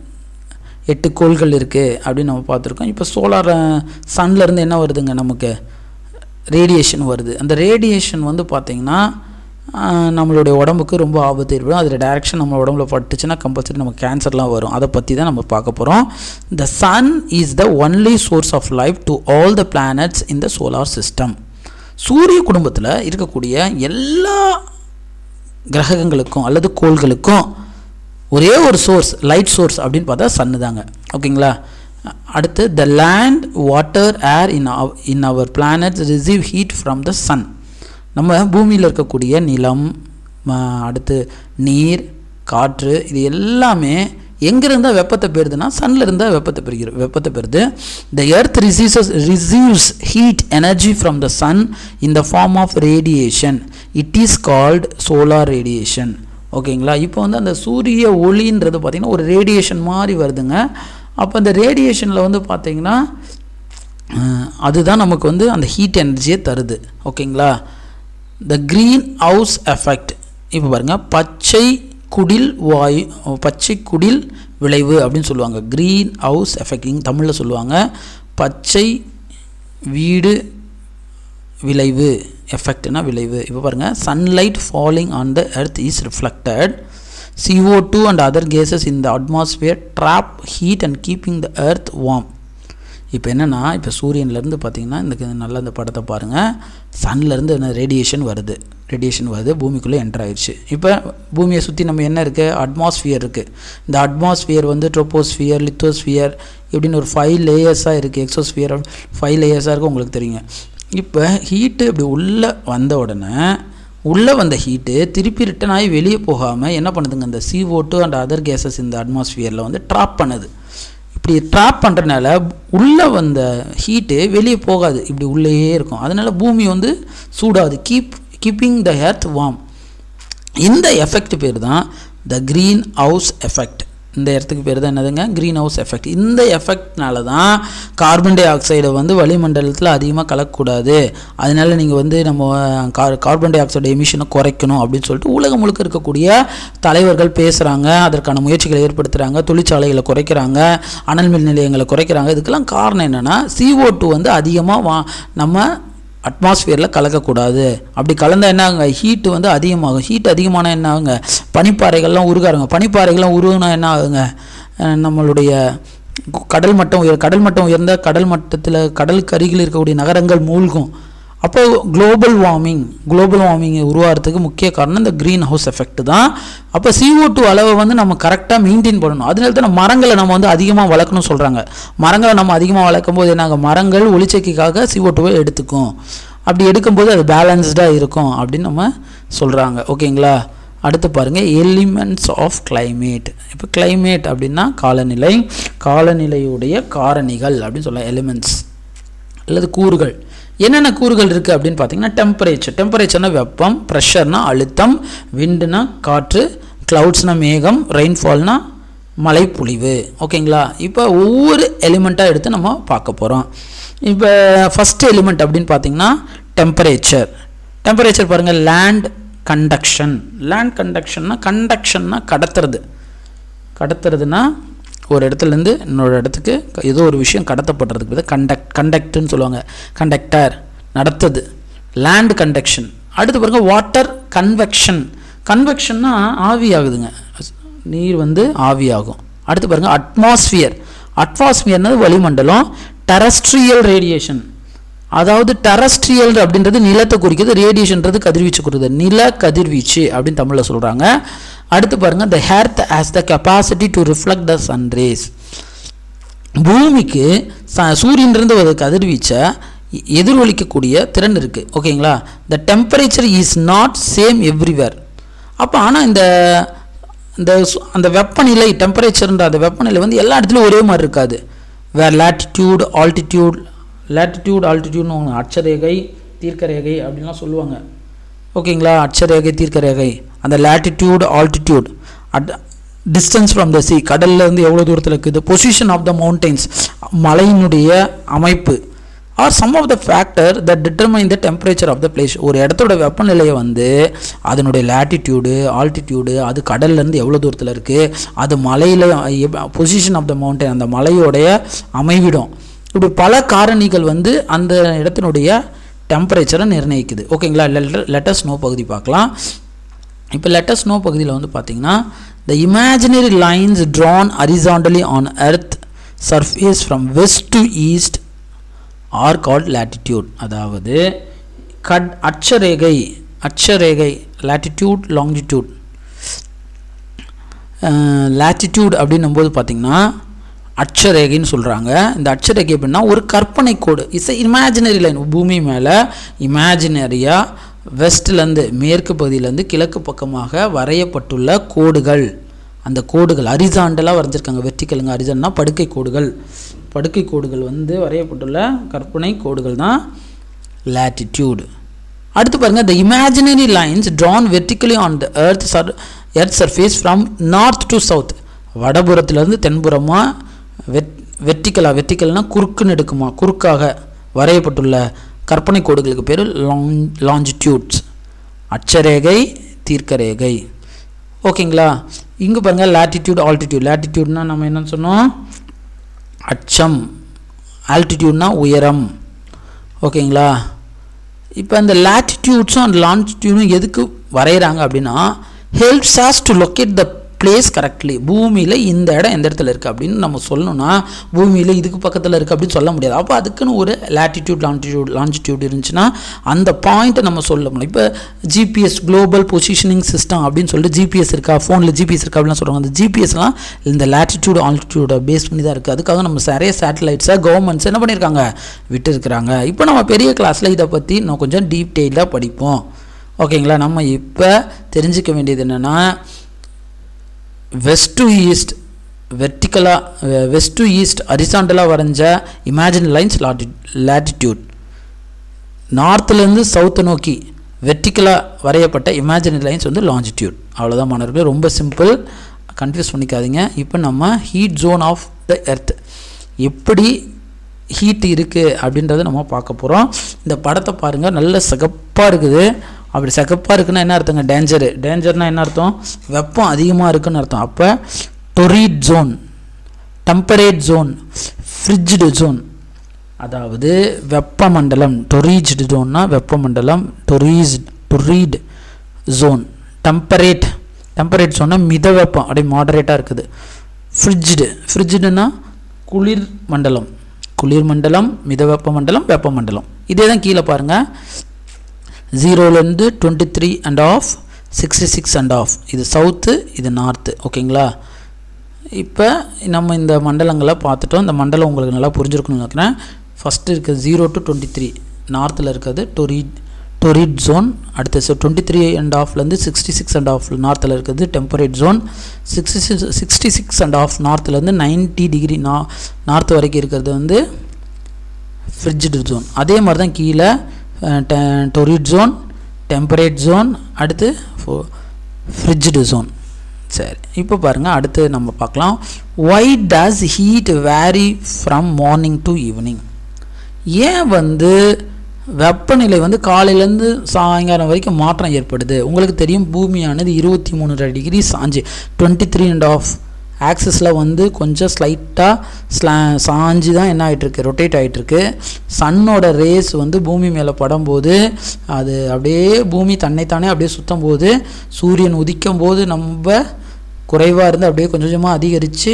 எட்டு கோள்கள் இருக்குது அப்படின்னு நம்ம பார்த்துருக்கோம் இப்போ சோலார் சன்லேருந்து என்ன வருதுங்க நமக்கு ரேடியேஷன் வருது அந்த ரேடியேஷன் வந்து பார்த்திங்கன்னா நம்மளுடைய உடம்புக்கு ரொம்ப ஆபத்து ஏற்படும் அதில் டைரெக்ஷன் நம்ம உடம்புல பட்டுச்சுன்னா கம்பல்சரி நமக்கு கேன்சர்லாம் வரும் அதை பற்றி தான் நம்ம பார்க்க போகிறோம் the sun is the only source of life to all the planets in the solar system சூரிய குடும்பத்தில் இருக்கக்கூடிய எல்லா கிரகங்களுக்கும் அல்லது கோள்களுக்கும் ஒரே ஒரு சோர்ஸ் லைட் சோர்ஸ் அப்படின்னு பார்த்தா சன்னு தாங்க ஓகேங்களா அடுத்து the land water air in in our planets receive heat from the sun நம்ம பூமியில் இருக்கக்கூடிய நிலம் அடுத்து நீர் காற்று இது எல்லாமே எங்கேருந்தால் வெப்பத்தை பெறுதுன்னா சன்னில் இருந்தால் வெப்பத்தை பெறுகிற வெப்பத்தை பெறுது the earth receives receives heat energy from the sun in the form of radiation it is called solar radiation ஓகேங்களா இப்போ வந்து அந்த சூரிய ஒளின்றது பார்த்திங்கன்னா ஒரு ரேடியேஷன் மாதிரி வருதுங்க அப்போ அந்த ரேடியேஷனில் வந்து பார்த்திங்கன்னா அதுதான் நமக்கு வந்து அந்த ஹீட் எனர்ஜியை தருது ஓகேங்களா த க்ரீன் ஹவுஸ் எஃபெக்ட் இப்போ பாருங்கள் பச்சை குடில் வாயு பச்சை குடில் விளைவு அப்படின்னு சொல்லுவாங்க க்ரீன் ஹவுஸ் எஃபெக்ட் இங்கே தமிழில் சொல்லுவாங்க பச்சை வீடு விளைவு எஃபெக்ட்னா விளைவு இப்போ பாருங்கள் sunlight falling on the earth is reflected C O two and other gases in the atmosphere trap heat and keeping the earth warm இப்போ என்னென்னா இப்போ சூரியன்லேருந்து பார்த்திங்கன்னா இந்த நல்லா இந்த படத்தை பாருங்கள் சன்லேருந்து என்ன ரேடியேஷன் வருது ரேடியேஷன் வருது பூமிக்குள்ளே என்டர் ஆயிடுச்சு இப்போ பூமியை சுற்றி நம்ம என்ன இருக்குது அட்மாஸ்ஃபியர் இருக்குது இந்த அட்மாஸ்ஃபியர் வந்து ட்ரோபோஸ்ஃபியர் லித்தோஸ்ஃபியர் இப்படின்னு ஒரு ஃபைவ் லேயர்ஸாக இருக்குது எக்ஸோஸ்ஃபியர் ஃபைவ் லேயர்ஸாக இருக்குது உங்களுக்கு தெரியுங்க இப்போ ஹீட்டு இப்படி உள்ளே வந்த உடனே உள்ளே வந்த ஹீட்டு திருப்பி ரிட்டன் ஆகி வெளியே போகாமல் என்ன பண்ணுதுங்க இந்த C O two and other gases இந்த அட்மாஸ்ஃபியரில் வந்து ட்ராப் பண்ணுது இப்படி ட்ராப் பண்ணுறதுனால உள்ளே வந்த ஹீட்டு வெளியே போகாது இப்படி உள்ளேயே இருக்கும் அதனால் பூமி வந்து சூடாகுது keep keeping the earth warm இந்த எஃபெக்ட் பேர் தான் த க்ரீன் ஹவுஸ் எஃபெக்ட் இந்த இடத்துக்கு பேர் தான் என்னதுங்க க்ரீன் ஹவுஸ் எஃபெக்ட் இந்த எஃபெக்ட்னால தான் கார்பன் டை ஆக்சைடை வந்து வளிமண்டலத்தில் அதிகமாக கலக்கக்கூடாது அதனால நீங்கள் வந்து நம்ம கார் கார்பன் டை ஆக்சைடு எமிஷனை குறைக்கணும் அப்படின்னு சொல்லிட்டு உலகம் முழுக்க இருக்கக்கூடிய தலைவர்கள் பேசுகிறாங்க அதற்கான முயற்சிகளை ஏற்படுத்துகிறாங்க தொழிற்சாலைகளை குறைக்கிறாங்க அனல் மின் நிலையங்களை குறைக்கிறாங்க இதுக்கெல்லாம் காரணம் என்னென்னா C O two வந்து அதிகமாக வா நம்ம அட்மாஸ்ஃபியரில் கலக்கக்கூடாது அப்படி கலந்தால் என்ன ஆகுங்க ஹீட்டு வந்து அதிகமாகும் ஹீட் அதிகமான என்ன ஆகுங்க பனிப்பாறைகள்லாம் உருகாருங்க பனிப்பாறைகள்லாம் உருகுனா என்ன ஆகுங்க நம்மளுடைய கடல் மட்டம் உயர் கடல் மட்டம் உயர்ந்த கடல் மட்டத்தில் கடலுக்கு அருகில் இருக்கக்கூடிய நகரங்கள் மூழ்கும் அப்போ குளோபல் வார்மிங் குளோபல் வார்மிங் உருவாகிறதுக்கு முக்கிய காரணம் இந்த க்ரீன் ஹவுஸ் எஃபெக்ட் தான் அப்போ C O two அளவை வந்து நம்ம கரெக்டாக மெயின்டைன் பண்ணணும் அதனால தான் நம்ம மரங்களை நம்ம வந்து அதிகமாக வளர்க்கணும்னு சொல்கிறாங்க மரங்களை நம்ம அதிகமாக வளர்க்கும் போது என்னாங்க மரங்கள் ஒளிச்சேர்க்கைக்காக C O two எடுத்துக்கும் அப்படி எடுக்கும்போது அது பேலன்ஸ்டாக இருக்கும் அப்படின்னு நம்ம சொல்கிறாங்க ஓகேங்களா அடுத்து பாருங்கள் எலிமெண்ட்ஸ் ஆஃப் கிளைமேட். இப்போ கிளைமேட் அப்படின்னா காலநிலை, காலநிலையுடைய காரணிகள் அப்படின்னு சொல்லலாம், எலிமெண்ட்ஸ் அல்லது கூறுகள். என்னென்ன கூறுகள் இருக்குது அப்படின்னு பார்த்தீங்கன்னா டெம்பரேச்சர். டெம்பரேச்சர்னா வெப்பம், ப்ரெஷர்னா அழுத்தம், விண்டுனா காற்று, க்ளவுட்ஸ்னா மேகம், ரெயின்ஃபால்னா மழைப்பொழிவு. ஓகேங்களா? இப்போ ஒவ்வொரு எலிமெண்ட்டாக எடுத்து நம்ம பார்க்க போகிறோம். இப்போ ஃபஸ்ட்டு எலிமெண்ட் அப்படின்னு பார்த்தீங்கன்னா டெம்பரேச்சர். டெம்பரேச்சர் பாருங்கள், லேண்ட் கண்டக்ஷன். லேண்ட் கண்டக்ஷன்னா கண்டக்ஷன்னா கடத்துறது. கடத்துறதுனா ஒரு இடத்துலேருந்து இன்னொரு இடத்துக்கு ஏதோ ஒரு விஷயம் கடத்தப்படுறதுக்கு பதில் கண்டக்ட் கண்டக்ட்னு சொல்லுவாங்க. கண்டக்டர் நடத்துது, லேண்ட் கண்டக்ஷன். அடுத்து பாருங்கள் வாட்டர் கன்வெக்ஷன். கன்வெக்ஷன்னா ஆவி ஆகுதுங்க, நீர் வந்து ஆவியாகும். அடுத்து பாருங்கள் அட்மாஸ்பியர். அட்மாஸ்பியர்னது வளிமண்டலம். டெரஸ்ட்ரியல் ரேடியேஷன், அதாவது டெரஸ்ட்ரியல் அப்படின்றது நிலத்தை குறிக்கிறது, ரேடியேஷன்றது கதிர்வீச்சு குறிக்கிறது, நில கதிர்வீச்சு அப்படின்னு தமிழில் சொல்கிறாங்க. அடுத்து பாருங்கள் the earth has the capacity to reflect the sun rays. பூமிக்கு ச சூரியனிலிருந்து ஒரு கதிர்வீச்சை எதிரொலிக்கக்கூடிய திறன் இருக்குது. ஓகேங்களா? the temperature is not same everywhere. அப்போ ஆனால் இந்த இந்த அந்த வெப்பநிலை டெம்பரேச்சர்ன்ற அந்த வெப்பநிலை வந்து எல்லா இடத்துலையும் ஒரே மாதிரி இருக்காது. வேர் லேட்டிடியூட் ஆல்டிடியூட், லேட்டிடியூட் ஆல்டிடியூட்னு ஒன்று அட்சரேகை தீர்க்கரேகை அப்படின்லாம் சொல்லுவாங்க. ஓகேங்களா? அட்சரேகை தீர்க்கரேகை, அந்த latitude altitude, at distance from the sea, கடல்லேருந்து எவ்வளோ தூரத்தில் இருக்குது, பொசிஷன் ஆஃப் த மவுண்டெயின்ஸ், மலையினுடைய அமைப்பு, are some of the factor that determine the temperature of the place. ஒரு இடத்தோட வெப்பநிலையை வந்து அதனுடைய லேட்டிடியூடு ஆல்டிடியூடு, அது கடல்லேருந்து எவ்வளோ தூரத்தில் இருக்குது, அது மலையில் பொசிஷன் ஆஃப் த மவுண்டன், அந்த மலையோடைய அமைவிடம், இப்படி பல காரணிகள் வந்து அந்த இடத்தினுடைய டெம்பரேச்சரை நிர்ணயிக்குது. ஓகேங்களா? லெட்டஸ் நோ பகுதி பார்க்கலாம். இப்போ லெட்டஸ் நோ பகுதியில் வந்து பார்த்தீங்கன்னா the imaginary lines drawn horizontally on earth surface from west to east are called latitude. அதாவது கட் அட்சரேகை, அட்சரேகை லேட்டிடியூட் லாங்கிடியூட். லேட்டிடியூட் அப்படின்னும் போது பார்த்திங்கன்னா அட்சரேகைன்னு சொல்கிறாங்க. இந்த அட்சரேகை அப்படின்னா ஒரு கற்பனை கோடு, இஸ் இமேஜினரி லைன். பூமி மேலே இமேஜினரியாக வெஸ்ட்லேருந்து மேற்கு பகுதியிலேருந்து கிழக்கு பக்கமாக வரையப்பட்டுள்ள கோடுகள். அந்த கோடுகள் ஹரிசாண்டலாக வரைஞ்சிருக்காங்க. வெர்டிக்கலுங்க, ஹரிசாண்டல்னா படுக்கை கோடுகள். படுக்கை கோடுகள் வந்து வரையப்பட்டுள்ள கற்பனை கோடுகள் தான் லேட்டிடியூட். அடுத்து பாருங்கள், the imaginary lines drawn vertically on the earth sur earth surface from north to south. வடபுறத்துலேருந்து தென்புறமாக வெட் வெர்டிக்கலாக, வெர்டிக்கல்னால் குறுக்கு நெடுக்குமா, குறுக்காக வரையப்பட்டுள்ள கற்பனை கோடுகளுக்கு பேர் லாங் லாஞ்சிடியூட்ஸ். அட்சரேகை தீர்க்கரேகை. ஓகேங்களா? இங்கே பாருங்கள் லேட்டிடியூட் ஆல்டிடியூட். லேட்டிடியூட்னா நம்ம என்ன சொன்னோம், அச்சம். ஆல்டிடியூட்னா உயரம். ஓகேங்களா? இப்போ அந்த லேட்டிடியூட்ஸும் அந்த லாஞ்சிடியூடும் எதுக்கு வரைகிறாங்க அப்படின்னா helps us to locate the place correctly. பூமியில் இந்த இடம் எந்த இடத்துல இருக்குது அப்படின்னு நம்ம சொல்லணும்னா பூமியில் இதுக்கு பக்கத்தில் இருக்குது அப்படின்னு சொல்ல முடியாது. அப்போ அதுக்குன்னு ஒரு லேட்டிடியூட் லாங்கிடியூட் லாஞ்சிடியூட் இருந்துச்சுன்னா அந்த பாயிண்ட்டை நம்ம சொல்ல முடியும். இப்போ ஜிபிஎஸ் குளோபல் பொசிஷனிங் சிஸ்டம் அப்படின்னு சொல்லிட்டு ஜிபிஎஸ் இருக்கா, ஃபோனில் ஜிபிஎஸ் இருக்கா அப்படிலாம் சொல்கிறாங்க. அந்த ஜிபிஎஸ்லாம் இந்த லேட்டிடியூட் ஆல்டிடியூடை பேஸ் பண்ணி தான் இருக்குது. அதுக்காக நம்ம நிறைய சேட்டலைட்ஸை கவர்மெண்ட்ஸ் என்ன பண்ணியிருக்காங்க, விட்டு இருக்கிறாங்க. இப்போ நம்ம பெரிய கிளாஸில் இதை பற்றி இன்னும் கொஞ்சம் டீட்டெயிலாக படிப்போம். ஓகேங்களா? நம்ம இப்போ தெரிஞ்சிக்க வேண்டியது என்னென்னா வெஸ்ட் டு ஈஸ்ட் வெர்டிக்கலாக, வெஸ்ட் டு ஈஸ்ட் ஹரிசாண்டலாக வரைஞ்ச இமேஜினரி லைன்ஸ் லாட்டி லேட்டிடியூட். நார்த்துலேருந்து சவுத்தை நோக்கி வெர்டிக்கலாக வரையப்பட்ட இமேஜினரி லைன்ஸ் வந்து லாஞ்சிடியூட். அவ்வளோதான் மாணவர்களே, ரொம்ப சிம்பிள், கன்ஃபியூஸ் பண்ணிக்காதீங்க. இப்போ நம்ம heat zone of the earth, எப்படி ஹீட் இருக்குது அப்படின்றத நம்ம பார்க்க போகிறோம். இந்த படத்தை பாருங்கள், நல்ல சிகப்பாக இருக்குது. அப்படி சிகப்பாக இருக்குன்னா என்ன அர்த்தங்க, டேஞ்சரு. டேஞ்சர்னால் என்ன அர்த்தம், வெப்பம் அதிகமாக இருக்குன்னு அர்த்தம். அப்போ torrid zone, temperate zone, frigid zone, அதாவது வெப்பமண்டலம். டொரீஜ்டு ஜோன்னா வெப்பமண்டலம், torrid torrid zone. Temperate, temperate ஜோன்னா மித வெப்பம், அப்படியே மாடரேட்டாக இருக்குது. ஃப்ரிட்ஜ்டு, ஃப்ரிட்ஜுடுன்னா குளிர் மண்டலம், குளிர் மண்டலம், மித வெப்ப மண்டலம், வெப்பமண்டலம். இதே தான் கீழே பாருங்கள், ஜீரோலேருந்து twenty three and half, sixty six and half. இது சவுத்து, இது நார்த்து. ஓகேங்களா? இப்போ நம்ம இந்த மண்டலங்களை பார்த்துட்டோம். இந்த மண்டலம் உங்களுக்கு நல்லா புரிஞ்சிருக்கணும்னு நினைக்கிறேன். ஃபஸ்ட்டு இருக்குது ஜீரோ டு டுவெண்ட்டி த்ரீ நார்த்தில் இருக்கிறது டொரீட் டொரிட் ஜோன். அடுத்து டுவெண்ட்டி த்ரீ அண்ட் ஆஃப்லேருந்து சிக்ஸ்டி சிக்ஸ் அண்ட் ஆஃப் நார்த்தில் இருக்கிறது temperate zone. Sixty six sixty six and half நார்த்துலேருந்து நைன்ட்டி டிகிரி நா நார்த் வரைக்கும் இருக்கிறது வந்து ஃப்ரிட்ஜ்டு ஜோன். அதே மாதிரி தான் கீழே டொரிட் ஜோன், டெம்பரேட் ஜோன், அடுத்து ஃப்ரிட்ஜ்டு ஜோன். சரி, இப்போ பாருங்கள், அடுத்து நம்ம பார்க்கலாம். Why does heat vary from morning to evening? ஏன் வந்து வெப்பநிலை வந்து காலையிலேருந்து சாயங்காலம் வரைக்கும் மாற்றம் ஏற்படுது? உங்களுக்கு தெரியும், பூமியானது இருபத்தி மூணு டிகிரி சாஞ்சு டுவெண்ட்டி த்ரீ அண்ட் ஆஃப் ஆக்சஸில் வந்து கொஞ்சம் ஸ்லைட்டாக ஸ்லா சாஞ்சு தான் என்ன ஆகிட்டுருக்கு, ரொட்டேட் ஆகிட்டுருக்கு. சன்னோட ரேஸ் வந்து பூமி மேலே படும்போது அது அப்படியே பூமி தன்னைத்தானே அப்படியே சுற்றும் போது சூரியன் உதிக்கும் போது நம்ம குறைவாக இருந்து அப்படியே கொஞ்சம் கொஞ்சமாக அதிகரித்து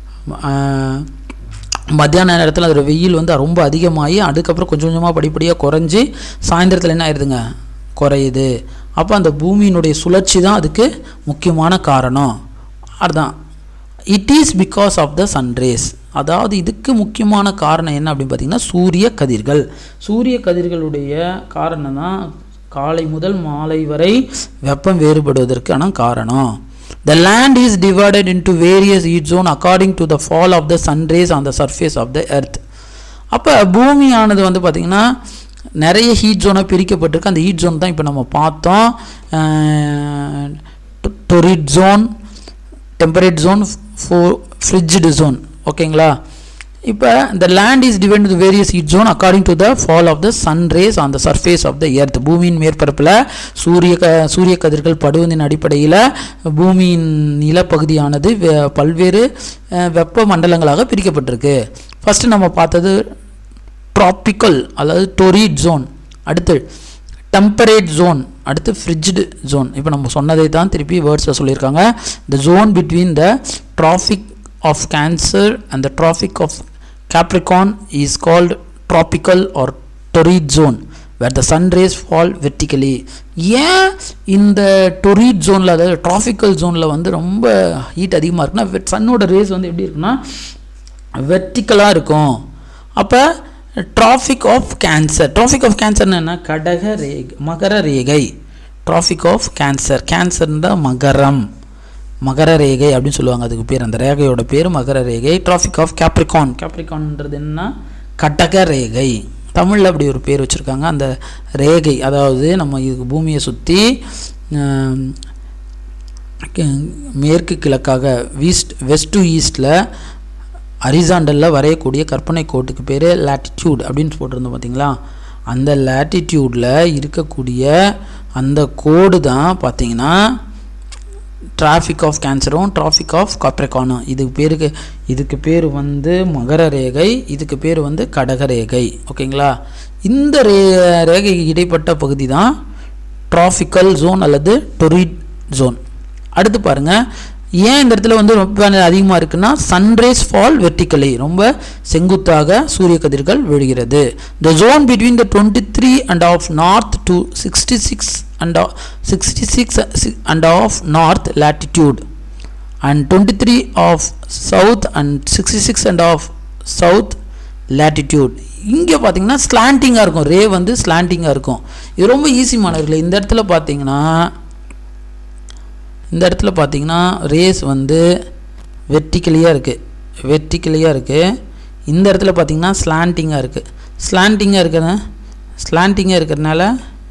மத்தியான நேரத்தில் அதோட வெயில் வந்து ரொம்ப அதிகமாகி அதுக்கப்புறம் கொஞ்சம் கொஞ்சமாக படிப்படியாக குறைஞ்சி சாயந்தரத்தில் என்ன ஆயிடுதுங்க, குறையுது. அப்போ அந்த பூமியினுடைய சுழற்சி தான் அதுக்கு முக்கியமான காரணம். அதுதான் it is because of the sunrays. அதாவது இதுக்கு முக்கியமான காரணம் என்ன அப்படின்னு பார்த்தீங்கன்னா சூரிய கதிர்கள். சூரிய கதிர்களுடைய காரணம் தான் காலை முதல் மாலை வரை வெப்பம் வேறுபடுவதற்கான காரணம். The land is divided into various heat zone according to the fall of the sun rays on the surface of the earth. அப்போ பூமியானது வந்து பார்த்திங்கன்னா நிறைய ஹீட் ஜோனாக பிரிக்கப்பட்டிருக்கு. அந்த ஹீட் ஜோன் தான் இப்போ நம்ம பார்த்தோம். Torrid zone, temperate zone, frigid zone. ஓகேங்களா? இப்போ the land is divided into various heat zone according to the fall of the sun rays on the surface of the earth. பூமியின் மேற்பரப்பில் சூரிய க சூரிய கதிர்கள் படுவதின் அடிப்படையில் பூமியின் நிலப்பகுதியானது பல்வேறு வெப்ப மண்டலங்களாக பிரிக்கப்பட்டிருக்கு. ஃபஸ்ட்டு நம்ம பார்த்தது ட்ராபிக்கல், அதாவது டொரிட் ஜோன், அடுத்து டெம்பரேட் ஜோன், அடுத்து ஃப்ரிட்ஜ்டு ஜோன். இப்போ நம்ம சொன்னதை தான் திருப்பி வேர்ட்ஸில் சொல்லியிருக்காங்க. The zone between the tropic of Cancer and the Tropic of Capricorn is called tropical or torrid zone where the sun rays fall vertically. ஏன் இந்த டொரிட் ஜோனில், அதாவது ட்ராபிக்கல் ஜோனில் வந்து ரொம்ப ஹீட் அதிகமாக இருக்குன்னா சன்னோட ரேஸ் வந்து எப்படி இருக்குன்னா வெர்டிக்கலாக இருக்கும். அப்போ tropic of Cancer, tropic of கேன்சர்னு என்ன, கடக ரேகை, மகர ரேகை. ட்ராபிக் ஆஃப் கேன்சர், கேன்சர் தான் மகரம், மகர ரேகை அப்படின்னு சொல்லுவாங்க. அதுக்கு பேர், அந்த ரேகையோட பேர் மகர ரேகை. ட்ராபிக் ஆஃப் கேப்ரிகான், கேப்ரிகான்ன்றது என்ன, கடக ரேகை. தமிழில் அப்படி ஒரு பேர் வச்சுருக்காங்க. அந்த ரேகை அதாவது நம்ம இதுக்கு பூமியை சுற்றி மேற்கு கிழக்காக வீஸ்ட் வெஸ்ட் டு ஈஸ்டில் ஹரிசாண்டலில் வரையக்கூடிய கற்பனை கோட்டுக்கு பேர் லாட்டிடியூட் அப்படின்னு போட்டிருந்தோம் பார்த்தீங்களா. அந்த லாட்டிடியூடில் இருக்கக்கூடிய அந்த கோடு தான் பார்த்தீங்கன்னா டிராஃபிக் ஆஃப் கேன்சரும் ட்ராஃபிக் ஆஃப் காப்ரிகானும். இதுக்கு பேருக்கு இதுக்கு பேர் வந்து மகர ரேகை, இதுக்கு பேர் வந்து கடக ரேகை. ஓகேங்களா? இந்த ரே ரேகைக்கு இடைப்பட்ட பகுதி தான் ட்ராபிக்கல் ஜோன் அல்லது டொரிட் ஜோன். அடுத்து பாருங்கள், ஏன் இந்த இடத்துல வந்து ரொம்ப அதிகமாக இருக்குன்னா சன்ரைஸ் ஃபால் வெர்டிக்கலி, ரொம்ப செங்குத்தாக சூரிய கதிர்கள் விழுகிறது. The zone between the twenty three and half north to sixty six and sixty-six and of north latitude and twenty-three of south and sixty-six and of south latitude. இங்கே பார்த்தீங்கன்னா ஸ்லாண்டிங்காக இருக்கும், ரே வந்து ஸ்லாண்டிங்காக இருக்கும். இது ரொம்ப ஈஸி மாணவர்களே. இந்த இடத்துல பார்த்தீங்கன்னா இந்த இடத்துல பார்த்தீங்கன்னா ரேஸ் வந்து வெர்டிக்கலியாக இருக்குது, வெர்டிக்கலியாக இருக்குது. இந்த இடத்துல பார்த்தீங்கன்னா ஸ்லாண்டிங்காக இருக்குது. ஸ்லாண்டிங்காக இருக்கிற ஸ்லாண்டிங்காக இருக்கிறதுனால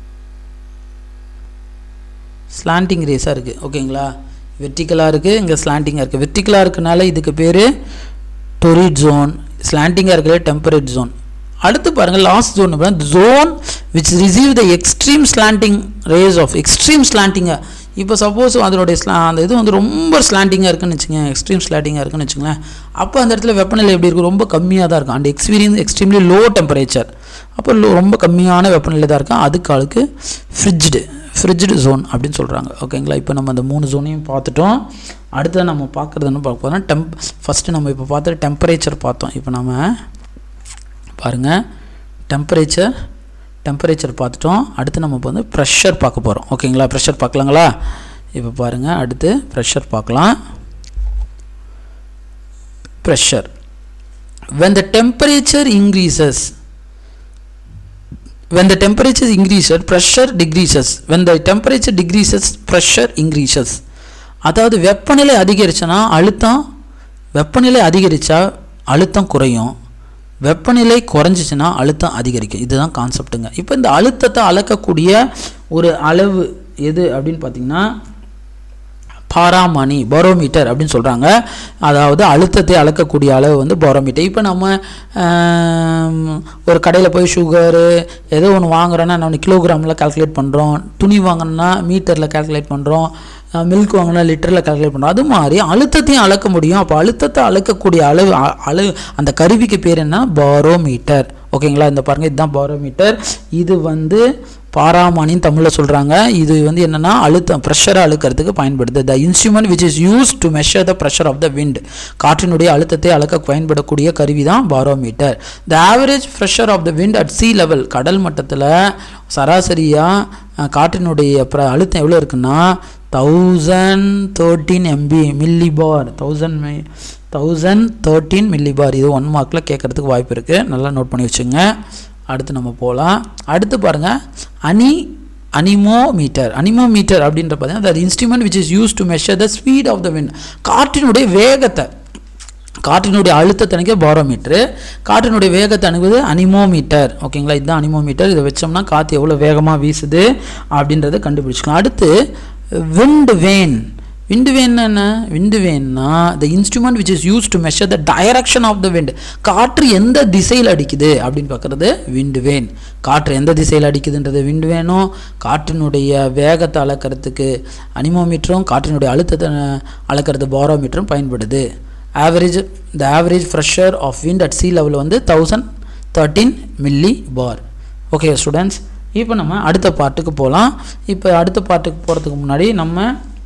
ஸ்லாண்டிங் ரேஸாக இருக்குது. ஓகேங்களா? வெர்டிக்கலாக இருக்குது, இங்கே ஸ்லாண்டிங்காக இருக்குது. வெர்டிக்கலாக இருக்கனால இதுக்கு பேர் டொரிட் ஜோன், ஸ்லாண்டிங்காக இருக்கிற டெம்பரேட் ஜோன். அடுத்து பாருங்கள், last zone zone which receive the extreme slanting rays of extreme ஸ்லாண்டிங்காக. இப்போ சப்போஸ் அதனுடைய ஸ்லா அந்த இது வந்து ரொம்ப ஸ்லாண்டிங்காக இருக்குன்னு வச்சுங்க, எக்ஸ்ட்ரீம் ஸ்லாண்டிங்காக இருக்குன்னு வச்சுங்களேன். அப்போ அந்த இடத்துல வெப்பநிலை எப்படி இருக்கும், ரொம்ப கம்மியாக தான் இருக்கும். And experience extremely low temperature. அப்போ ரொம்ப கம்மியான வெப்பநிலை தான் இருக்கும். அதுக்கு ஆளுக்கு ஃப்ரிட்ஜ்டு ஃப்ரிட்ஜ்டு ஜோன் அப்படின்னு சொல்கிறாங்க. ஓகேங்களா? இப்போ நம்ம அந்த மூணு ஜோனையும் பார்த்துட்டோம். அடுத்தது நம்ம பார்க்குறது என்ன பார்க்க போகிறோம், டெம்ப் ஃபஸ்ட்டு நம்ம இப்போ பார்த்துட்டு டெம்பரேச்சர் பார்த்தோம். இப்போ நம்ம பாருங்கள், டெம்பரேச்சர் டெம்பரேச்சர் பார்த்துட்டோம். அடுத்து நம்ம இப்போ வந்து ப்ரெஷர் பார்க்க போகிறோம். ஓகேங்களா? ப்ரெஷர் பார்க்கலாங்களா? இப்போ பாருங்கள், அடுத்து ப்ரெஷர் பார்க்கலாம். Pressure when the temperature increases when the temperature increases pressure decreases, when the temperature decreases pressure increases. அதாவது வெப்பநிலை அதிகரிச்சனா அழுத்தம் வெப்பநிலை அதிகரிச்சா அழுத்தம் குறையும், வெப்பநிலை குறைஞ்சிச்சுன்னா அழுத்தம் அதிகரிக்கும். இதுதான் கான்செப்ட்டுங்க. இப்போ இந்த அழுத்தத்தை அளக்கக்கூடிய ஒரு அளவு எது அப்படின்னு பார்த்தீங்கன்னா பாராமணி, பாரோமீட்டர் அப்படின்னு சொல்கிறாங்க. அதாவது அழுத்தத்தை அளக்கக்கூடிய அளவு வந்து பாரோமீட்டர். இப்போ நம்ம ஒரு கடையில் போய் சுகரு ஏதோ ஒன்று வாங்குறோன்னா நம்ம கிலோகிராமில் கால்குலேட் பண்ணுறோம், துணி வாங்கினா மீட்டரில் கால்குலேட் பண்ணுறோம், மில்க் வாங்கினா லிட்டரில் கால்குலேட் பண்ணுறோம். அது மாதிரி அழுத்தத்தையும் அளக்க முடியும். அப்போ அழுத்தத்தை அளக்கக்கூடிய அளவு அளவு அந்த கருவிக்கு பேர் என்ன? பாரோமீட்டர். ஓகேங்களா? இந்த பாருங்கள், இதுதான் பாரோமீட்டர். இது வந்து பாராமணின்னு தமிழில் சொல்கிறாங்க. இது வந்து என்னென்னா அழுத்தம் ப்ரெஷரை அழுக்கிறதுக்கு பயன்படுது. The instrument which is use to measure the pressure of the wind. காற்றினுடைய அழுத்தத்தை அளக்க பயன்படக்கூடிய கருவி தான் barometer. The average pressure of the wind at sea level. கடல் மட்டத்தில் சராசரியாக காற்றினுடைய ப்ர அழுத்தம் எவ்வளோ இருக்குன்னா thousand thirteen MB millibar thousand மே தௌசண்ட் தேர்ட்டீன் மில்லி பார். இது ஒன் மார்க்கில் கேட்குறதுக்கு வாய்ப்பு இருக்குது, நல்லா நோட் பண்ணி வச்சுங்க. அடுத்து நம்ம போகலாம். அடுத்து பாருங்கள், அனி அனிமோமீட்டர். அனிமோமீட்டர் அப்படின்ற பார்த்தீங்கன்னா the instrument which is use to measure the speed of the wind. காற்றினுடைய வேகத்தை, காற்றினுடைய அழுத்தத்தை அணுக பாரோமீட்டரு, காற்றினுடைய வேகத்தை அணுகுவது அனிமோமீட்டர். ஓகேங்களா? இதுதான் அனிமோமீட்டர். இதை வச்சோம்னா காற்று எவ்வளோ வேகமாக வீசுது அப்படின்றத கண்டுபிடிச்சிக்கலாம். அடுத்து wind vane. Wind vane wind? விண்ட் வேன்னா the instrument which is use to measure the direction of the wind. காற்று எந்த திசையில் அடிக்குது அப்படின்னு பார்க்குறது விண்ட் வேன். காற்று எந்த திசையில் அடிக்குதுன்றது விண்ட் வேணும். காற்றினுடைய வேகத்தை அளக்கிறதுக்கு அனிமோமீட்டரும், காற்றினுடைய அழுத்தத்தை அளக்கிறது பாரோமீட்டரும் பயன்படுது. Average the average pressure of wind at sea level வந்து thousand thirteen millibar. Okay students, இப்போ நம்ம அடுத்த பார்ட்டுக்கு போகலாம். இப்போ அடுத்த பார்ட்டுக்கு போகிறதுக்கு முன்னாடி நம்ம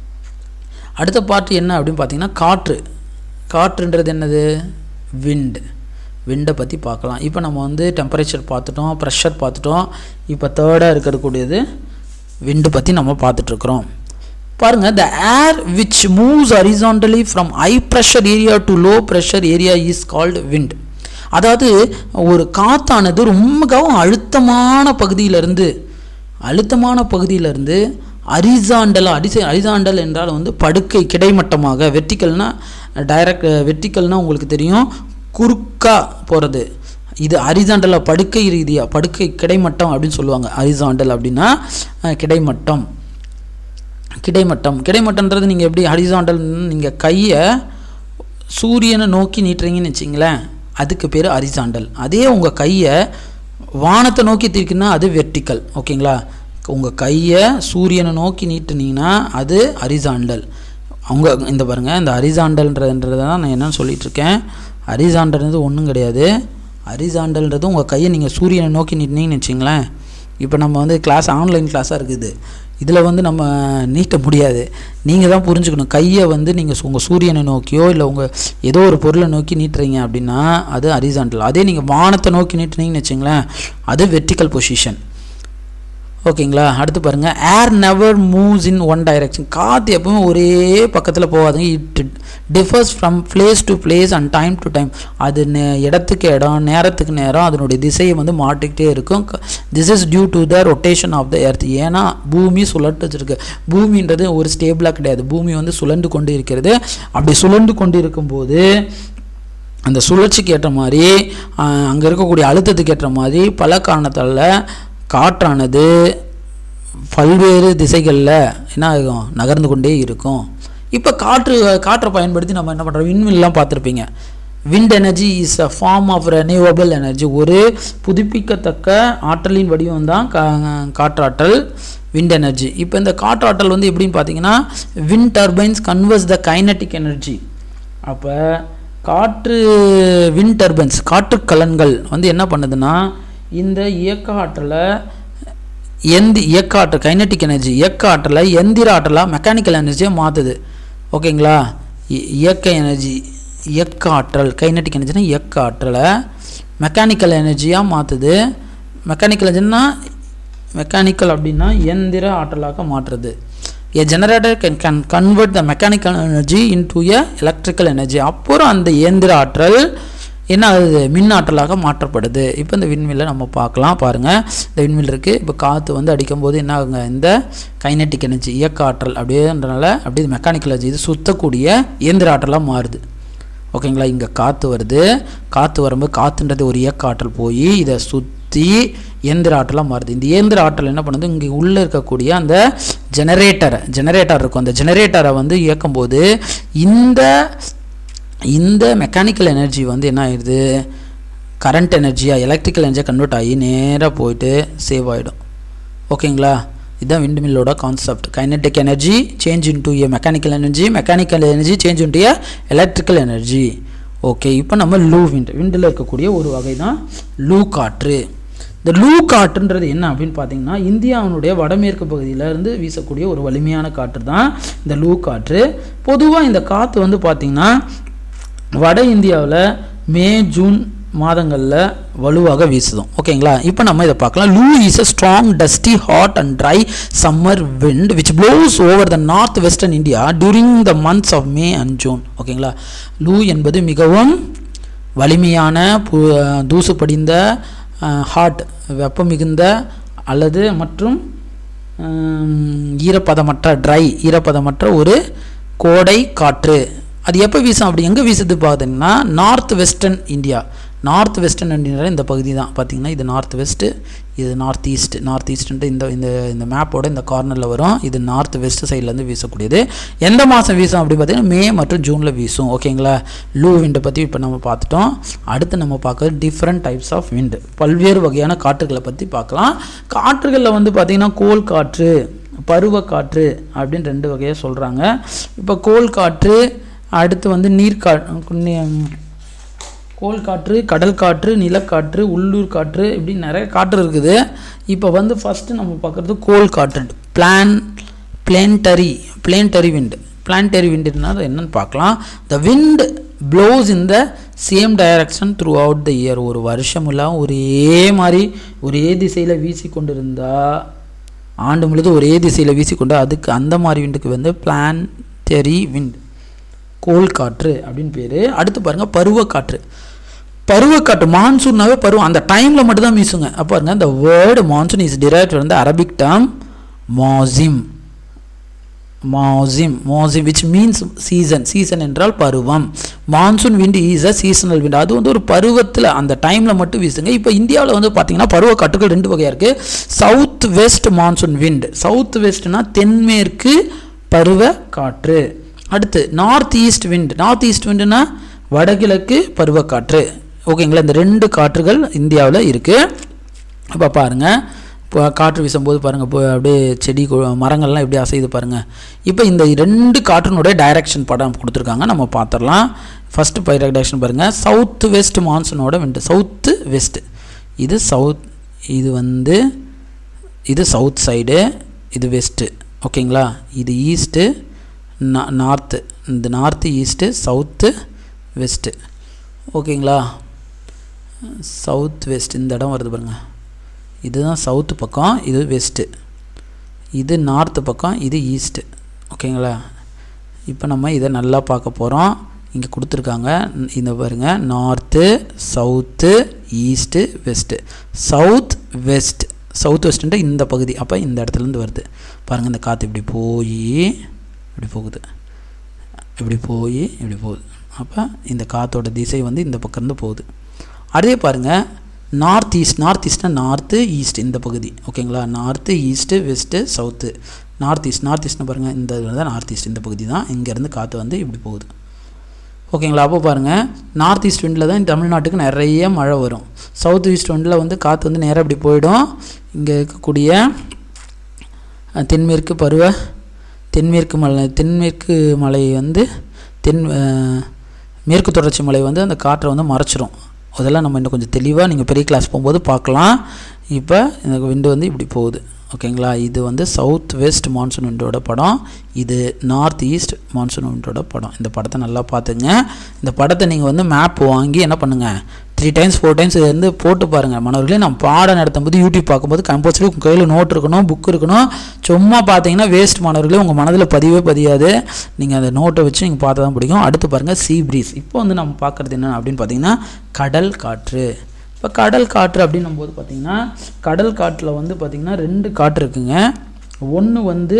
அடுத்த பார்ட்டு என்ன அப்படின்னு பார்த்தீங்கன்னா காற்று. காற்றுன்றது என்னது? விண்ட். விண்டை பற்றி பார்க்கலாம். இப்போ நம்ம வந்து டெம்பரேச்சர் பார்த்துட்டோம், ப்ரெஷர் பார்த்துட்டோம். இப்போ தேர்டாக இருக்கக்கூடியது விண்டு பற்றி நம்ம பார்த்துட்ருக்குறோம். பாருங்கள், the air which moves horizontally from high pressure area to low pressure area is called wind. அதாவது ஒரு காற்றானது ரொம்பவும் அழுத்தமான பகுதியிலேருந்து அழுத்தமான பகுதியிலேருந்து ஹரிசாண்டலாக அடிசை ஹரிசாண்டல் என்றால் வந்து படுக்கை கிடைமட்டமாக, வெர்டிக்கல்னா டைரக்ட் வெர்டிக்கல்னால் உங்களுக்கு தெரியும் குறுக்கா போகிறது. இது ஹரிசாண்டலாக படுக்கை ரீதியாக படுக்கை கிடைமட்டம் அப்படின்னு சொல்லுவாங்க. ஹரிசாண்டல் அப்படின்னா கிடைமட்டம். கிடைமட்டம் கிடைமட்டன்றது நீங்கள் எப்படி ஹரிசாண்டல், நீங்கள் கையை சூரியனை நோக்கி நீட்டுறீங்கன்னு வச்சிங்களேன், அதுக்கு பேர் ஹரிசாண்டல். அதே உங்கள் கையை வானத்தை நோக்கி தீர்க்குன்னா அது வெர்டிக்கல். ஓகேங்களா? உங்கள் கையை சூரியனை நோக்கி நீட்டுனீங்கன்னா அது ஹரிசாண்டல். அவங்க இந்த பாருங்கள், இந்த ஹரிசாண்டல்ன்றதை தான் நான் என்னென்னு சொல்லிகிட்ருக்கேன். ஹரிசாண்டல்ன்றது ஒன்றும் கிடையாது. ஹரிசாண்டல்ன்றது உங்கள் கையை நீங்கள் சூரியனை நோக்கி நீட்டினீங்கன்னு வச்சிங்களேன். இப்போ நம்ம வந்து கிளாஸ் ஆன்லைன் கிளாஸாக இருக்குது, இதில் வந்து நம்ம நீட்ட முடியாது. நீங்கள் தான் புரிஞ்சுக்கணும். கையை வந்து நீங்கள் உங்கள் சூரியனை நோக்கியோ இல்லை உங்கள் ஏதோ ஒரு பொருளை நோக்கி நீட்டுறீங்க அப்படின்னா அது ஹரிசாண்டல். அதே நீங்கள் வானத்தை நோக்கி நீட்டுனீங்கன்னு வச்சிங்களேன், அது வெர்டிக்கல் பொசிஷன். ஓகேங்களா? அடுத்து பாருங்கள், air never moves in one direction. காற்று எப்பவுமே ஒரே பக்கத்தில் போகாதுங்க. It differs from place to place and time to time. அது இடத்துக்கு இடம், நேரத்துக்கு நேரம் அதனுடைய திசையை வந்து மாட்டிக்கிட்டே இருக்கும். This is due to the rotation of the earth. ஏன்னா பூமி சுழட்டு வச்சுருக்கு. பூமின்றது ஒரு ஸ்டேபிளாக கிடையாது. பூமி வந்து சுழண்டு கொண்டு இருக்கிறது. அப்படி சுழண்டு கொண்டு இருக்கும்போது அந்த சுழற்சிக்கு ஏற்ற மாதிரி, அங்கே இருக்கக்கூடிய அழுத்தத்துக்கு ஏற்ற மாதிரி பல காரணத்தால் காற்றானது பல்வேறு திசைகளில் என்ன ஆகும்? நகர்ந்து கொண்டே இருக்கும். இப்போ காற்று காற்றை பயன்படுத்தி நம்ம என்ன பண்ணுறோம்? விண்வெளிலாம் பார்த்துருப்பீங்க. Wind energy is a form of renewable energy. ஒரு புதுப்பிக்கத்தக்க ஆற்றலின் வடிவம் தான் கா காற்றாற்றல், விண்ட் எனர்ஜி. இப்போ இந்த காற்றாற்றல் வந்து எப்படின்னு பார்த்தீங்கன்னா, wind turbines converts the kinetic energy. அப்போ காற்று விண்ட் டர்பைன்ஸ் காற்று கலன்கள் வந்து என்ன பண்ணுதுன்னா, இந்த இயக்க ஆற்றலை எந்தி இயக்க ஆற்றல் கைனட்டிக் எனர்ஜி இயக்க ஆற்றலை எந்திர ஆற்றலாக மெக்கானிக்கல் எனர்ஜியாக மாற்றுது. ஓகேங்களா? இயக்க எனர்ஜி இயக்க ஆற்றல் கைனட்டிக் எனர்ஜினா இயக்க ஆற்றலை மெக்கானிக்கல் எனர்ஜியாக மாற்றுது. மெக்கானிக்கல் எனர்ஜினா மெக்கானிக்கல் அப்படின்னா எந்திர ஆற்றலாக மாற்றுறது. A generator can, can convert the mechanical energy into a electrical energy. அப்புறம் அந்த இயந்திர ஆற்றல் என்ன ஆகுது, மின் ஆற்றலாக மாற்றப்படுது. இப்போ இந்த விண்மில்லை நம்ம பார்க்கலாம். பாருங்கள், இந்த விண்மில் இருக்குது. இப்போ காற்று வந்து அடிக்கும்போது என்ன ஆகுங்க, இந்த கைனெட்டிக் எனர்ஜி இயக்க ஆற்றல் அப்படியேன்றனால அப்படியே மெக்கானிக்கல் எனர்ஜி இது சுற்றக்கூடிய இயந்திர ஆற்றலாக மாறுது. ஓகேங்களா, இங்கே காற்று வருது, காற்று வரும்போது காற்றுன்றது ஒரு இயக்க ஆற்றல் போய் இதை சுற்றி இயந்திர ஆற்றலாக மாறுது. இந்த இயந்திர ஆற்றல் என்ன பண்ணுது, இங்கே உள்ளே இருக்கக்கூடிய அந்த ஜெனரேட்டரை ஜெனரேட்டர் இருக்கும், அந்த ஜெனரேட்டரை வந்து இயக்கும்போது இந்த இந்த மெக்கானிக்கல் எனர்ஜி வந்து என்ன ஆயிடுது, கரண்ட் எனர்ஜியாக எலக்ட்ரிக்கல் எனர்ஜியாக கன்வெர்ட் ஆகி நேராக போயிட்டு சேவ் ஆகிடும். ஓகேங்களா, இதுதான் விண்ட் மில்லோட concept. Kinetic energy change into a mechanical energy, mechanical energy change into a electrical energy. Okay, இப்போ நம்ம லூ விண்ட், விண்டில் இருக்கக்கூடிய ஒரு வகை தான் லூ காற்று. இந்த லூ காற்றுன்றது என்ன அப்படின்னு பார்த்தீங்கன்னா, இந்தியாவினுடைய வடமேற்கு பகுதியிலேருந்து வீசக்கூடிய ஒரு வலிமையான காற்று தான் இந்த லூ காற்று. பொதுவாக இந்த காற்று வந்து பார்த்திங்கன்னா வட இந்தியாவில் மே ஜூன் மாதங்களில் வலுவாக வீசுதும். ஓகேங்களா, இப்போ நம்ம இதை பார்க்கலாம். Loo is a strong dusty hot and dry summer wind which blows over the north western India during the months of May and June. ஓகேங்களா, லூ என்பது மிகவும் வலிமையான தூசு படிந்த ஹாட் வெப்பம் மிகுந்த அல்லது மற்றும் ஈரப்பதமற்ற ட்ரை ஈரப்பதமற்ற ஒரு கோடை காற்று. அது எப்போ வீசும், அப்படி எங்கே வீசுது பார்த்தீங்கன்னா north western India. North western India இந்த பகுதி தான் பார்த்தீங்கன்னா, இது நார்த் வெஸ்ட்டு, இது நார்த் ஈஸ்ட். நார்த் ஈஸ்ட்டுன்ட்டு இந்த இந்த இந்த மேப்போட இந்த கார்னரில் வரும். இது நார்த் வெஸ்ட் சைட்லேருந்து வீசக்கூடியது. எந்த மாதம் வீசும் அப்படி பார்த்தீங்கன்னா மே மற்றும் ஜூனில் வீசும். ஓகேங்களா, லூ விண்டை பற்றி இப்போ நம்ம பார்த்துட்டோம். அடுத்து நம்ம பார்க்குறது டிஃப்ரெண்ட் டைப்ஸ் ஆஃப் விண்டு, பல்வேறு வகையான காற்றுகளை பற்றி பார்க்கலாம். காற்றுகளில் வந்து பார்த்திங்கன்னா கோல் காற்று, பருவ காற்று அப்படின்னு ரெண்டு வகையாக சொல்கிறாங்க. இப்போ கோல் காற்று, அடுத்து வந்து நீர்கா கோல் காற்று, கடல் காற்று, நிலக்காற்று, உள்ளூர் காற்று, இப்படி நிறைய காற்று இருக்குது. இப்போ வந்து ஃபஸ்ட்டு நம்ம பார்க்குறது கோல் காற்று, பிளான் பிளேன்டரி பிளேன்டரி விண்டு. பிளான்டரி விண்டுனா அது என்னன்னு பார்க்கலாம். The wind blows in the same direction throughout the year. ஒரு வருஷமெல்லாம் ஒரே மாதிரி ஒரே திசையில் வீசி கொண்டு இருந்தால், ஆண்டு முழுது ஒரே திசையில் வீசிக்கொண்டு அதுக்கு அந்த மாதிரி விண்டுக்கு வந்து பிளான்டரி விண்ட், கோல் காற்று அப்படின்னு பேர். அடுத்து பாருங்கள் பருவக்காற்று. பருவக்காற்று மான்சூன்னாவே பருவம், அந்த டைமில் மட்டும்தான் வீசுங்க. அப்போ பாருங்கள், இந்த word monsoon is derived from the Arabic term mausim mausim mausim which means season. Season என்றால் பருவம். Monsoon wind is a seasonal wind. அது வந்து ஒரு பருவத்தில் அந்த டைமில் மட்டும் வீசுங்க. இப்போ இந்தியாவில் வந்து பார்த்தீங்கன்னா பருவ காற்றுகள் ரெண்டு வகையாக இருக்குது. South west monsoon wind. South வெஸ்ட்னா தென்மேற்கு பருவ காற்று. அடுத்து north east wind. North east விண்டுனா வடகிழக்கு பருவக்காற்று. ஓகேங்களா, இந்த ரெண்டு காற்றுகள் இந்தியாவில் இருக்குது. இப்போ பாருங்கள், இப்போ காற்று வீசும்போது பாருங்கள், இப்போ அப்படியே செடி மரங்கள்லாம் எப்படி அசைது பாருங்கள். இப்போ இந்த ரெண்டு காற்றினுடைய டைரக்ஷன் படம் கொடுத்துருக்காங்க, நம்ம பார்த்துடலாம். ஃபஸ்ட்டு பை டைரக்ஷன் பாருங்கள், சவுத் வெஸ்ட் மான்சூனோட விண்டு. சவுத்து வெஸ்ட்டு, இது சவுத், இது வந்து இது சவுத் சைடு, இது வெஸ்ட்டு. ஓகேங்களா, இது ஈஸ்ட்டு, நார்த்து, இந்த நார்த்து ஈஸ்ட்டு, சவுத்து வெஸ்ட்டு. ஓகேங்களா, சவுத் வெஸ்ட் இந்த இடம் வருது பாருங்கள், இதுதான் சவுத்து பக்கம், இது வெஸ்ட்டு, இது நார்த்து பக்கம், இது ஈஸ்ட்டு. ஓகேங்களா, இப்போ நம்ம இதை நல்லா பார்க்க போகிறோம். இங்கே கொடுத்துருக்காங்க, இந்த பாருங்கள், north, south, east, west. South west, south வெஸ்ட்டுன்ட்டு இந்த பகுதி. அப்போ இந்த இடத்துலேருந்து வருது பாருங்கள், இந்த காற்று இப்படி போய் இப்படி போகுது, இப்படி போய் இப்படி போகுது. அப்போ இந்த காற்றோட திசை வந்து இந்த பக்கம்ந்து போகுது. அதே பாருங்கள், நார்த் ஈஸ்ட். நார்த் ஈஸ்ட்னா நார்த்து ஈஸ்ட் இந்த பகுதி. ஓகேங்களா, north east west south. North east, north ஈஸ்ட்னு பாருங்கள், இந்த இதில் தான் நார்த் ஈஸ்ட் இந்த பகுதி தான். இங்கேருந்து காற்று வந்து இப்படி போகுது. ஓகேங்களா, அப்போ பாருங்கள், நார்த் ஈஸ்ட் விண்டில் தான் தமிழ்நாட்டுக்கு நிறைய மழை வரும். சவுத் ஈஸ்ட் விண்டில் வந்து காற்று வந்து நேராக இப்படி போயிடும். இங்கே இருக்கக்கூடிய தென்மேற்கு பருவ தென்மேற்கு மலை தென்மேற்கு மலை வந்து தென் மேற்கு தொடர்ச்சி மலை வந்து அந்த காற்றை வந்து மறைச்சிரும். அதெல்லாம் நம்ம இன்னும் கொஞ்சம் தெளிவாக நீங்கள் பெரிய கிளாஸ் போகும்போது பார்க்கலாம். இப்போ இந்த விண்டு வந்து இப்படி போகுது. ஓகேங்களா. இது வந்து சவுத் வெஸ்ட் மான்சூன் விண்டோட படம், இது நார்த் ஈஸ்ட் மான்சூன் விண்டோட படம். இந்த படத்தை நல்லா பார்த்துங்க. இந்த படத்தை நீங்கள் வந்து மேப் வாங்கி என்ன பண்ணுங்கள், த்ரீ டைம்ஸ் ஃபோர் டைம்ஸ் வந்து போட்டு பாருங்கள். மாணவர்களே, நம்ம பாடம் நடத்தும் போது யூடியூப் பார்க்கும்போது கம்பல்சரி உங்கள் கையில் நோட் இருக்கணும், புக் இருக்கணும். சும்மா பார்த்தீங்கன்னா வேஸ்ட் மாணவர்களே, உங்கள் மனதில் பதிவே பதியாது. நீங்கள் அந்த நோட்டை வச்சு நீங்கள் பார்த்தா தான் பிடிக்கும். அடுத்து பாருங்கள் சீ ப்ரீஸ். இப்போ வந்து நம்ம பார்க்குறது என்ன அப்படின்னு பார்த்தீங்கன்னா கடல் காற்று. இப்போ கடல் காற்று அப்படின்னும் போது பார்த்திங்கன்னா கடல் காற்றில் வந்து பார்த்திங்கன்னா ரெண்டு காற்று இருக்குங்க. ஒன்று வந்து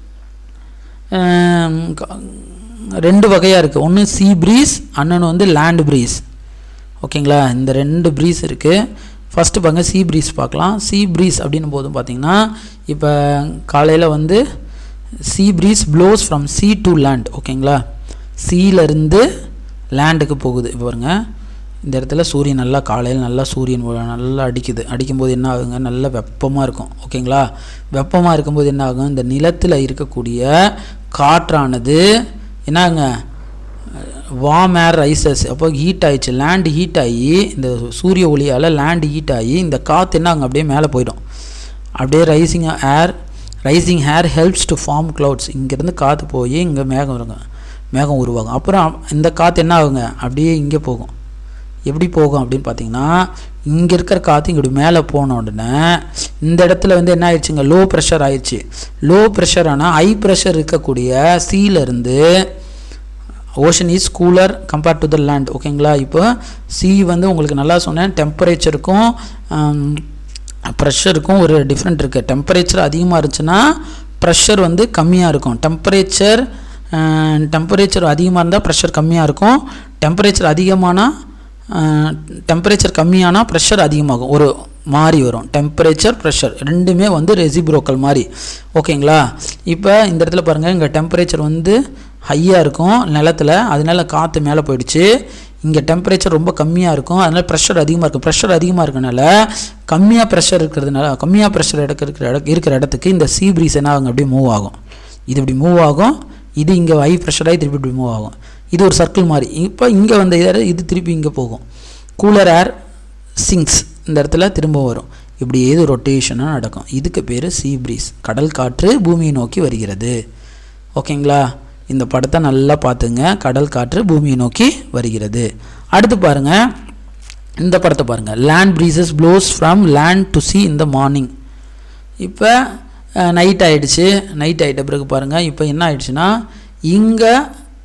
ரெண்டு வகையாக இருக்குது. ஒன்று சீ ப்ரீஸ், அண்ணன் வந்து லேண்ட் ப்ரீஸ். ஓகேங்களா, இந்த ரெண்டு ப்ரீஸ் இருக்குது. ஃபஸ்ட்டு பாருங்கள் சீ ப்ரீஸ் பார்க்கலாம். சீ ப்ரீஸ் அப்படின்னும் போது பார்த்திங்கன்னா இப்போ காலையில் வந்து sea breeze blows from sea to land. ஓகேங்களா, சீலேருந்து லேண்டுக்கு போகுது. இப்போ பாருங்கள், இந்த இடத்துல சூரியன் நல்லா காலையில் நல்லா சூரியன் நல்லா அடிக்குது. அடிக்கும்போது என்ன ஆகுங்க, நல்லா வெப்பமாக இருக்கும். ஓகேங்களா, வெப்பமாக இருக்கும்போது என்ன ஆகும், இந்த நிலத்தில் இருக்கக்கூடிய காற்றானது என்னாங்க, வார்ம் ஏர் ரைசஸ். அப்போ ஹீட் ஆகிடுச்சு, லேண்டு ஹீட் ஆகி இந்த சூரிய ஒளியால் லேண்டு ஹீட் ஆகி இந்த காற்று என்ன ஆகும், அப்படியே மேலே போயிடும். அப்படியே rising air rising air helps to form clouds. இங்கேருந்து காற்று போய் இங்கே மேகம் வருங்க, மேகம் உருவாகும். அப்புறம் இந்த காற்று என்ன ஆகுங்க, அப்படியே இங்கே போகும். எப்படி போகும் அப்படின்னு பார்த்தீங்கன்னா இங்கே இருக்கிற காற்று இங்கே மேலே போன உடனே இந்த இடத்துல வந்து என்ன ஆயிடுச்சுங்க, லோ ப்ரெஷர் ஆயிடுச்சு. லோ ப்ரெஷர் ஆனால் ஹை ப்ரெஷர் இருக்கக்கூடிய சீலேருந்து ocean is cooler compared to the land. ஓகேங்களா, இப்போ சி வந்து உங்களுக்கு நல்லா சொன்னேன், டெம்பரேச்சருக்கும் ப்ரெஷருக்கும் ஒரு டிஃப்ரெண்ட் இருக்குது. டெம்பரேச்சர் அதிகமாக இருந்துச்சுன்னா ப்ரெஷர் வந்து கம்மியாக இருக்கும். டெம்பரேச்சர் டெம்பரேச்சர் அதிகமாக இருந்தால் ப்ரெஷர் கம்மியாக இருக்கும். டெம்பரேச்சர் அதிகமானால் டெம்பரேச்சர் கம்மியானால் ப்ரெஷர் அதிகமாகும். ஒரு மாறி வரும். டெம்பரேச்சர் ப்ரெஷர் ரெண்டுமே வந்து ரெசிப்ரோக்கல் மாதிரி. ஓகேங்களா, இப்போ இந்த இடத்துல பாருங்கள், இங்கே டெம்பரேச்சர் வந்து ஹையாக இருக்கும் நிலத்தில், அதனால காற்று மேலே போயிடுச்சு. இங்கே டெம்பரேச்சர் ரொம்ப கம்மியாக இருக்கும், அதனால் ப்ரெஷர் அதிகமாக இருக்கும். ப்ரெஷர் அதிகமாக இருக்கனால கம்மியாக ப்ரெஷர் இருக்கிறதுனால கம்மியாக ப்ரெஷர் இடக்கு இருக்கிற இட இருக்கிற இடத்துக்கு இந்த சீ ப்ரீஸ் என்ன ஆகும், அப்படியே மூவ் ஆகும். இது இப்படி மூவ் ஆகும், இது இங்கே ஹை ப்ரெஷராகி திருப்பி இப்படி மூவ் ஆகும். இது ஒரு சர்க்கிள் மாதிரி. இப்போ இங்கே வந்த இதை இது திருப்பி இங்கே போகும். கூலர் ஏர் சிங்க்ஸ், இந்த இடத்துல திரும்ப வரும். இப்படி ஏது ரொட்டேஷனாக நடக்கும். இதுக்கு பேர் சீ ப்ரீஸ். கடல் காற்று பூமியை நோக்கி வருகிறது. ஓகேங்களா, இந்த படத்தை நல்லா பார்த்துங்க. கடல் காற்று பூமியை நோக்கி வருகிறது. அடுத்து பாருங்கள், இந்த படத்தை பாருங்கள். Land breezes blows from land to sea in the morning. இப்போ நைட் ஆகிடுச்சு. நைட் ஆகிட்ட பிறகு பாருங்கள், இப்போ என்ன ஆயிடுச்சுன்னா இங்கே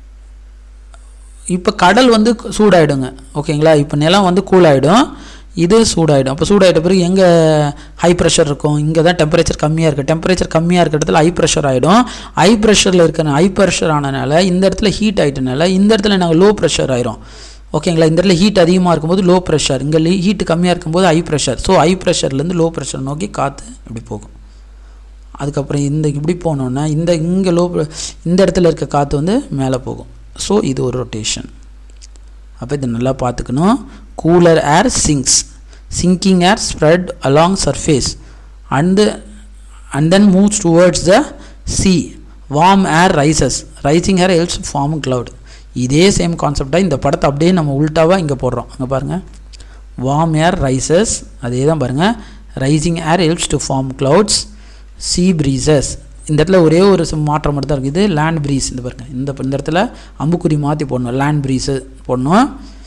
இப்போ கடல் வந்து சூடாயிடுங்க. ஓகேங்களா, இப்போ நிலம் வந்து கூலாகிடும், இது சூடாகிடும். அப்போ சூடாகிட்ட பிறகு எங்கே ஹை ப்ரெஷர் இருக்கும், இங்கே தான் டெம்பரேச்சர் கம்மியாக இருக்குது. டெம்பரேச்சர் கம்மியாக இருக்கிற இடத்துல ஹை ப்ரெஷர் ஆகிடும். ஹை ப்ரெஷரில் இருக்கிற ஹை ப்ரெஷர் ஆனதுனால இந்த இடத்துல ஹீட் ஆகிட்டனால இந்த இடத்துல நாங்கள் லோ ப்ரெஷர் ஆயிரும். ஓகேங்களா, இந்த இடத்துல ஹீட் அதிகமாக இருக்கும்போது லோ ப்ரெஷர், இங்கே ஹீட் கம்மியாக இருக்கும்போது ஹை ப்ரெஷர். ஸோ ஹை ப்ரெஷர்லேருந்து லோ ப்ரெஷர் நோக்கி காற்று இப்படி போகும். அதுக்கப்புறம் இந்த இப்படி போனோன்னா இந்த இங்கே லோ இந்த இடத்துல இருக்க காற்று வந்து மேலே போகும். ஸோ இது ஒரு ரொட்டேஷன். அப்போ இதை நல்லா பார்த்துக்கணும். Cooler air sinks, sinking air spread along surface and and then moves towards the sea. Warm air rises, rising air helps form cloud. இதே சேம் கான்செப்டாக இந்த படத்தை அப்படியே நம்ம உல்ட்டாவாக இங்கே போடுறோம். அங்கே பாருங்கள், வார்ம் ஏர் ரைசஸ், அதே தான் பாருங்கள். Rising air helps to form clouds. Sea breezes, இந்த இடத்துல ஒரே ஒரு மாற்றம் மட்டும் தான் இருக்குது. இது லேண்ட் ப்ரீஸ். இந்த பாருங்கள், இந்த இந்த இடத்துல அம்புக்குறி மாற்றி போடணும். லேண்ட் ப்ரீஸு போடணும்,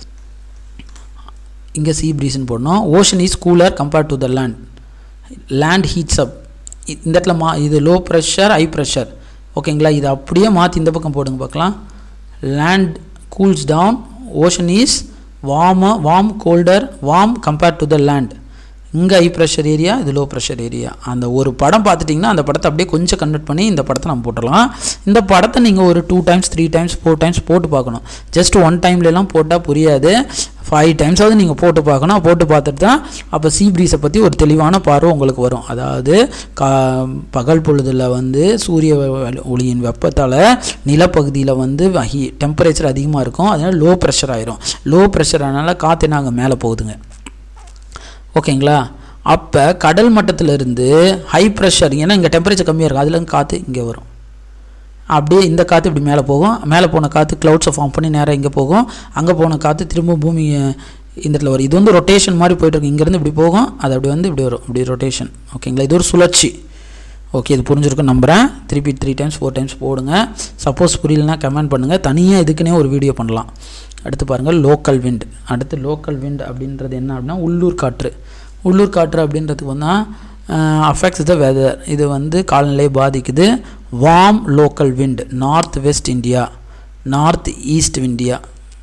இங்கே சீ ப்ரீஸ்ன்னு போடணும். Ocean is cooler compared to the land. Land heats up. இந்த இடத்துல மா இது லோ ப்ரெஷர் ஹை ப்ரெஷர். ஓகேங்களா, இது அப்படியே மாற்றி இந்த பக்கம் போடுங்க பார்க்கலாம். Land cools down, ocean is warm warm colder warm compared to the land. இங்கே ஹை ப்ரெஷர் ஏரியா, இது லோ ப்ரெஷர் ஏரியா. அந்த ஒரு படம் பார்த்துட்டிங்கன்னா அந்த படத்தை அப்படியே கொஞ்சம் கன்வெர்ட் பண்ணி இந்த படத்தை நம்ம போட்டலாம். இந்த படத்தை நீங்கள் ஒரு two times three times four times போட்டு பார்க்கணும். ஜஸ்ட் ஒன் டைம்லலாம் போட்டால் புரியாது. ஃபைவ் டைம்ஸாவது நீங்கள் போட்டு பார்க்கணும். போட்டு பார்த்துட்டு தான் அப்போ சீ ப்ரீஸை பற்றி ஒரு தெளிவான பார்வை உங்களுக்கு வரும். அதாவது கா பகல் பொழுதில் வந்து சூரிய ஒளியின் வெப்பத்தால் நிலப்பகுதியில் வந்து ஹீ டெம்பரேச்சர் அதிகமாக இருக்கும். அதனால் லோ ப்ரெஷர் ஆயிரும். லோ ப்ரெஷர் ஆனால காற்று நாங்கள் மேலே போகுதுங்க. ஓகேங்களா, அப்போ கடல் மட்டத்திலிருந்து ஹை ப்ரெஷர், ஏன்னா இங்கே டெம்பரேச்சர் கம்மியாக இருக்கும், அதுலேருந்து காற்று இங்கே வரும். அப்படியே இந்த காற்று இப்படி மேலே போகும். மேலே போன காற்று க்ளவுட்ஸை ஃபார்ம் பண்ணி நேராக இங்கே போகும். அங்கே போன காற்று திரும்ப பூமி இந்த இடத்துல வரும். இது வந்து ரொட்டேஷன் மாதிரி போய்ட்டுருக்கு. இங்கேருந்து இப்படி போகும், அது அப்படி வந்து இப்படி வரும், இப்படி ரொட்டேஷன். ஓகேங்களா, இது ஒரு சுழற்சி. ஓகே, இது புரிஞ்சிருக்கும் நம்புகிறேன். திருப்பி த்ரீ டைம்ஸ் ஃபோர் டைம்ஸ் போடுங்க. சப்போஸ் புரியலனா கமெண்ட் பண்ணுங்கள், தனியாக இதுக்குன்னே ஒரு வீடியோ பண்ணலாம். அடுத்து பாருங்கள் லோக்கல் விண்ட். அடுத்து லோக்கல் விண்ட் அப்படின்றது என்ன அப்படின்னா உள்ளூர் காற்று. உள்ளூர் காற்று அப்படின்றதுக்கு வந்தால் அஃபெக்ட்ஸ் த வெதர், இது வந்து காலநிலையை பாதிக்குது. Warm local wind north west India, north east India.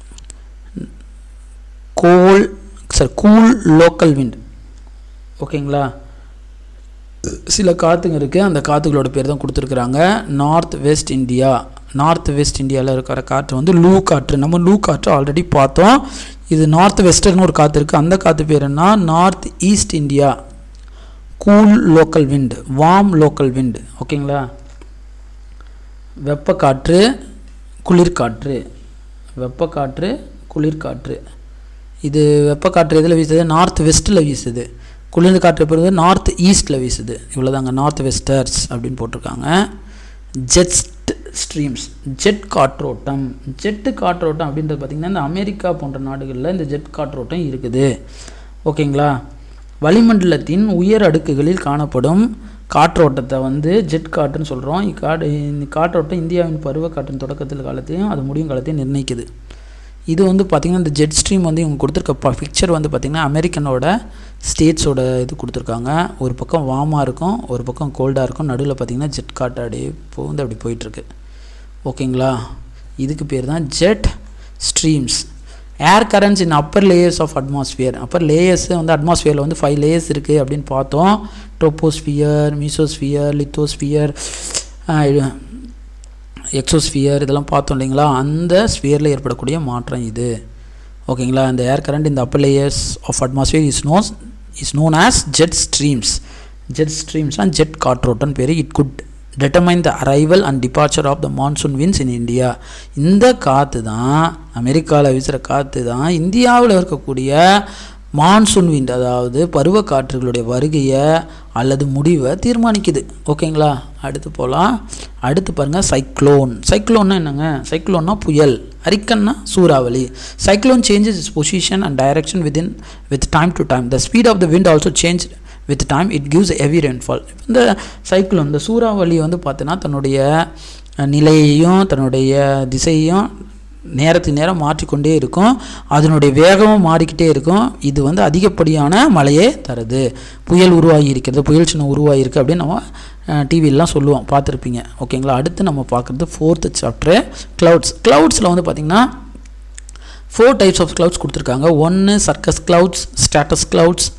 கோல் சார் கூல் லோக்கல் விண்ட். ஓகேங்களா, சில காற்றுங்க இருக்குது, அந்த காற்றுகளோட பேர் தான் கொடுத்துருக்குறாங்க. North west India, north west இந்தியாவில் இருக்கிற காற்று வந்து லூ காற்று. நம்ம லூ காற்று ஆல்ரெடி பார்த்தோம். இது நார்த் வெஸ்டர்னு ஒரு காற்று இருக்குது, அந்த காற்று பேர் என்ன, north east India cool local wind, warm local wind. ஓகேங்களா, வெப்பக்காற்று குளிர்காற்று, வெப்பக்காற்று குளிர்காற்று. இது வெப்பக்காற்று எதில் வீசுது, நார்த் வெஸ்ட்டில் வீசுது. குளிர் காற்று பிறகு நார்த் ஈஸ்ட்டில் வீசுது. இவ்வளோதாங்க, நார்த் வெஸ்டர்ஸ் அப்படின்னு போட்டிருக்காங்க. ஜெட் ஸ்ட்ரீம்ஸ், ஜெட் காற்றோட்டம். ஜெட்டு காற்றோட்டம் அப்படின்றது பார்த்திங்கன்னா இந்த அமெரிக்கா போன்ற நாடுகளில் இந்த ஜெட் காற்றோட்டம் இருக்குது. ஓகேங்களா, வளிமண்டலத்தின் உயர் அடுக்குகளில் காணப்படும் காற்றோட்டத்தை வந்து ஜெட் காற்றுன்னு சொல்கிறோம். இக்காடு இந்த காற்றோட்டம் இந்தியாவின் பருவ காற்றின் தொடக்கத்தில் காலத்தையும் அது முடியும் காலத்தையும் நிர்ணயிக்குது. இது வந்து பார்த்திங்கன்னா இந்த ஜெட் ஸ்ட்ரீம் வந்து இவங்க கொடுத்துருக்க பிக்சர் வந்து பார்த்திங்கன்னா அமெரிக்கனோட ஸ்டேட்ஸோட இது கொடுத்துருக்காங்க. ஒரு பக்கம் வார்மாக இருக்கும், ஒரு பக்கம் கோல்டாக இருக்கும், நடுவில் பார்த்திங்கன்னா ஜெட் காற்று அப்படியே போந்து அப்படி போயிட்டுருக்கு. ஓகேங்களா, இதுக்கு பேர் தான் jet streams. Air currents in upper layers of atmosphere. Upper layers வந்து அட்மாஸ்பியரில் வந்து ஃபைவ் லேயர்ஸ் இருக்குது அப்படின்னு பார்த்தோம். ட்ரோபோஸ்பியர், மீசோஸ்பியர், லித்தோஸ்பியர், எக்ஸோஸ்பியர் இதெல்லாம் பார்த்தோம் இல்லைங்களா. அந்த ஸ்பியரில் ஏற்படக்கூடிய மாற்றம் இது. ஓகேங்களா, இந்த ஏர் கரண்ட் இந்த upper layers of atmosphere is knows is known as jet streams. Jet ஸ்ட்ரீம்ஸ்னால் ஜெட் காற்றோட்டம் பேர். It could determine the arrival and departure of the monsoon winds in India. இந்த காற்று தான், அமெரிக்காவில் வீசுகிற காற்று தான் இந்தியாவில் இருக்கக்கூடிய மான்சூன் விண்ட், அதாவது பருவ காற்றுகளுடைய வருகையை அல்லது முடிவை தீர்மானிக்குது. ஓகேங்களா, அடுத்து போகலாம். அடுத்து பாருங்கள் சைக்ளோன். சைக்ளோன்னா என்னங்க, சைக்ளோன்னா புயல், ஹரிக்கன்னா சூறாவளி. Cyclone changes its position and direction within with time to time. The speed of the wind also change with time. It gives heavy rainfall. இந்த சைக்ளோன், இந்த சூறாவளி வந்து பார்த்தீங்கன்னா தன்னுடைய நிலையையும் தன்னுடைய திசையையும் நேரத்துக்கு நேரம் மாற்றிக்கொண்டே இருக்கும், அதனுடைய வேகமும் மாறிக்கிட்டே இருக்கும். இது வந்து அதிகப்படியான மழையே தருது. புயல் உருவாகி இருக்கிறது, புயல் சின்னம் உருவாகி இருக்குது அப்படின்னு நம்ம டிவிலெலாம் சொல்லுவோம், பார்த்துருப்பீங்க. ஓகேங்களா, அடுத்து நம்ம பார்க்குறது ஃபோர்த்து சாப்டரு க்ளவுட்ஸ். க்ளவுட்ஸில் வந்து பார்த்திங்கன்னா ஃபோர் டைப்ஸ் ஆஃப் க்ளவுட்ஸ் கொடுத்துருக்காங்க. ஒன்று circus clouds, stratus clouds,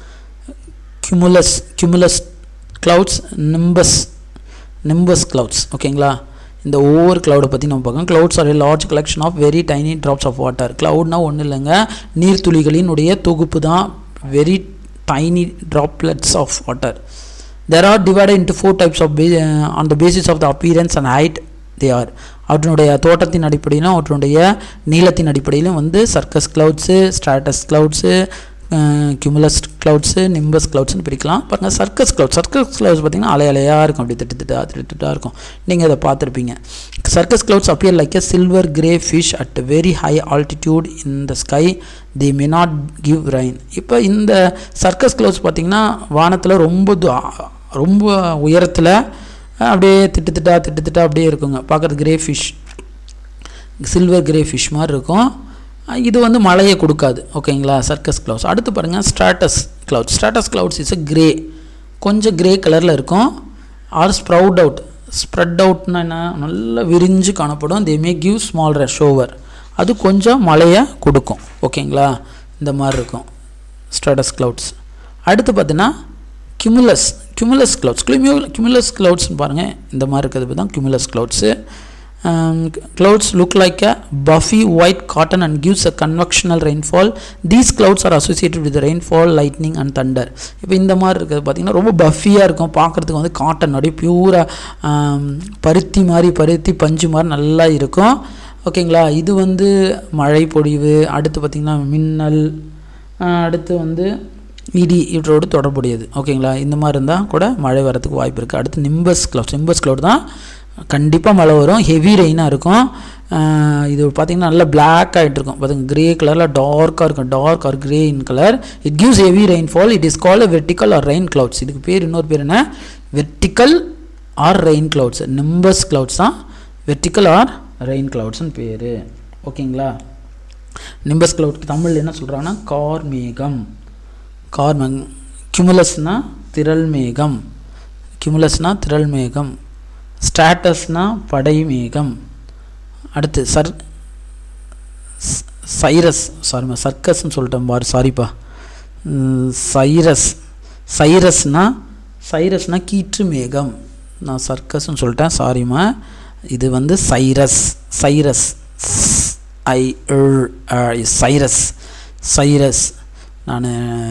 cumulus cumulus clouds, nimbus nimbus clouds. ஓகேங்களா, இந்த ஒவ்வொரு க்ளவுடை பற்றி நம்ம பார்க்கலாம். Clouds are a large collection of very tiny drops of water. க்ளவுட்னா ஒன்றும் இல்லைங்க, நீர்த்துளிகளினுடைய தொகுப்பு தான். Very tiny droplets of water. There are divided into four types of on the basis of the appearance and height they are. அவற்றினுடைய தோட்டத்தின் அடிப்படையிலும் அவற்றினுடைய நீளத்தின் அடிப்படையிலும் வந்து circus clouds, stratus clouds, cumulus clouds, nimbus க்ளவுட்ஸ்னு பிரிக்கலாம். பாருங்கள் சர்க்கஸ் க்ளவுட்ஸ். சர்க்கஸ் க்ளவுட்ஸ் பார்த்திங்கன்னா அலை அலையாக இருக்கும், அப்படி திட்டு திட்டா திட்டு திட்டாக இருக்கும். நீங்கள் அதை பார்த்துருப்பீங்க. Circus clouds appear like a silver grey fish at very high altitude in the sky. They may not give rain. இப்போ இந்த சர்க்கஸ் க்ளவுட்ஸ் பார்த்திங்கன்னா வானத்தில் ரொம்ப ரொம்ப உயரத்தில் அப்படியே திட்டு திட்டா திட்டு திட்டா அப்படியே இருக்குங்க. பார்க்குறது grey fish, silver grey fish மாதிரி இருக்கும். இது வந்து மழையை கொடுக்காது. ஓகேங்களா, சர்க்கஸ் க்ளவுட்ஸ். அடுத்து பாருங்கள் stratus clouds. Stratus clouds is a grey, கொஞ்சம் கிரே கலரில் இருக்கும். Are spread out. ஸ்ப்ரெட் அவுட்னா என்ன, நல்லா விரிஞ்சு காணப்படும். They may give small shower. அது கொஞ்சம் மழையை கொடுக்கும். ஓகேங்களா, இந்த மாதிரி இருக்கும் ஸ்ட்ராட்டஸ் க்ளவுட்ஸ். அடுத்து பார்த்தீங்கன்னா கியூமுலஸ் கியூமுலஸ் க்ளவுட்ஸ். கியூமியூ கியூமுலஸ் க்ளவுட்ஸ்னு பாருங்கள், இந்த மாதிரி இருக்கிறது தான் cumulus clouds. Um, clouds look like a buffy white cotton and gives a convectional rainfall. These clouds are associated with the rainfall, lightning and thunder. இப்போ இந்த மாதிரி இருக்கிறது பார்த்திங்கன்னா ரொம்ப பஃபியாக இருக்கும், பார்க்குறதுக்கு வந்து காட்டன் அப்படியே பியூராக பருத்தி மாதிரி பருத்தி பஞ்சு மாதிரி நல்லா இருக்கும். ஓகேங்களா, இது வந்து மழை பொழிவு. அடுத்து பார்த்திங்கன்னா மின்னல், அடுத்து வந்து இடி, இவற்றோடு தொடர்புடையது. ஓகேங்களா, இந்த மாதிரி இருந்தால் கூட மழை வரதுக்கு வாய்ப்பு இருக்குது. அடுத்து நிம்பஸ் க்ளவுட்ஸ். நிம்பஸ் க்ளவுட் தான் கண்டிப்பாக மழை வரும், ஹெவி ரெயினாக இருக்கும். இது பார்த்திங்கன்னா நல்லா பிளாக் ஆகிட்டு இருக்கும், பார்த்துங்க கிரே கலரில் டார்க்காக இருக்கும், dark or grey in colour. It gives heavy rainfall. It is called vertical or rain clouds. இதுக்கு பேர் இன்னொரு பேர் என்ன, vertical or rain clouds. Nimbus clouds தான் வெர்டிக்கல் ஆர் ரெயின் கிளவுட்ஸ்னு பேர். ஓகேங்களா. நிம்பஸ் கிளவுட் தமிழ் என்ன சொல்கிறாங்கன்னா கார்மேகம். கார்மேகம். கியூமுலஸ்னால் திரள் மேகம். கியூமுலஸ்னால் திரள் மேகம். ஸ்ட்ராட்டஸ்னால் படை மேகம். அடுத்து சர் சைரஸ் சாரிம்மா சர்க்கஸ்ன்னு சொல்லிட்டேன் பாரு சாரிப்பா. சைரஸ் சைரஸ்னால் சைரஸ்னால் கீற்று மேகம். நான் சர்க்கஸ்ன்னு சொல்லிட்டேன் சாரிம்மா. இது வந்து சைரஸ் சைரஸ் ஐ சைரஸ் சைரஸ். நான்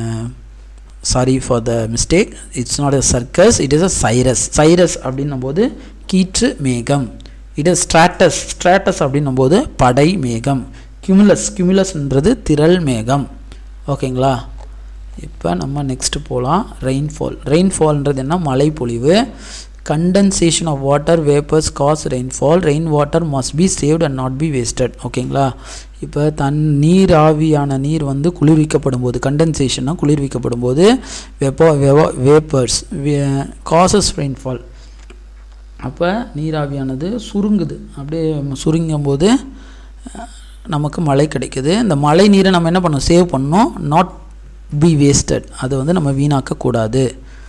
sorry for the mistake. It's not a circus, it is a cirrus. Cirrus அப்படின்னும் போது கீற்று மேகம். It is stratus. ஸ்ட்ராட்டஸ் அப்படின்னும் போது படை மேகம். கியூமுலஸ் கியூமுலஸ்ன்றது திரள் மேகம். ஓகேங்களா. இப்போ நம்ம நெக்ஸ்ட்டு போகலாம். ரெயின்ஃபால். ரெயின்ஃபால்ன்றது என்ன? மழை பொழிவு. condensation of water vapors cause rainfall. Rain water must be saved and not be wasted. ஓகேங்களா. இப்போ தன் நீர் ஆவியான நீர் வந்து குளிர்விக்கப்படும் போது, கண்டென்சேஷனாக குளிர்விக்கப்படும் போது வெப்போ வேப்பர்ஸ் காசஸ் ரெயின்ஃபால். அப்போ நீராவியானது சுருங்குது. அப்படியே சுருங்கும் போது நமக்கு மழை கிடைக்குது. இந்த மழை நீரை நம்ம என்ன பண்ணணும்? சேவ் பண்ணணும். Not be wasted. அதை வந்து நம்ம வீணாக்கக்கூடாது.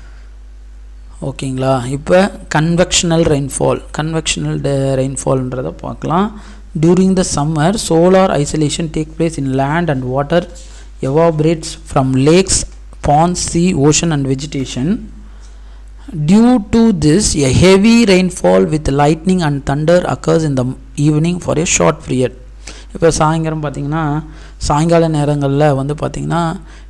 ஓகேங்களா. இப்போ கன்வெக்ஷனல் ரெயின்ஃபால். கன்வெக்ஷனல் ரெயின்ஃபால்ன்றதை பார்க்கலாம். During the summer solar isolation take place in land and water evaporates from lakes, ponds, sea, ocean and vegetation. Due to this, a heavy rainfall with lightning and thunder occurs in the evening for a short period. இப்போ சாயங்காலம் பார்த்திங்கன்னா சாயங்கால நேரங்களில் வந்து பார்த்திங்கன்னா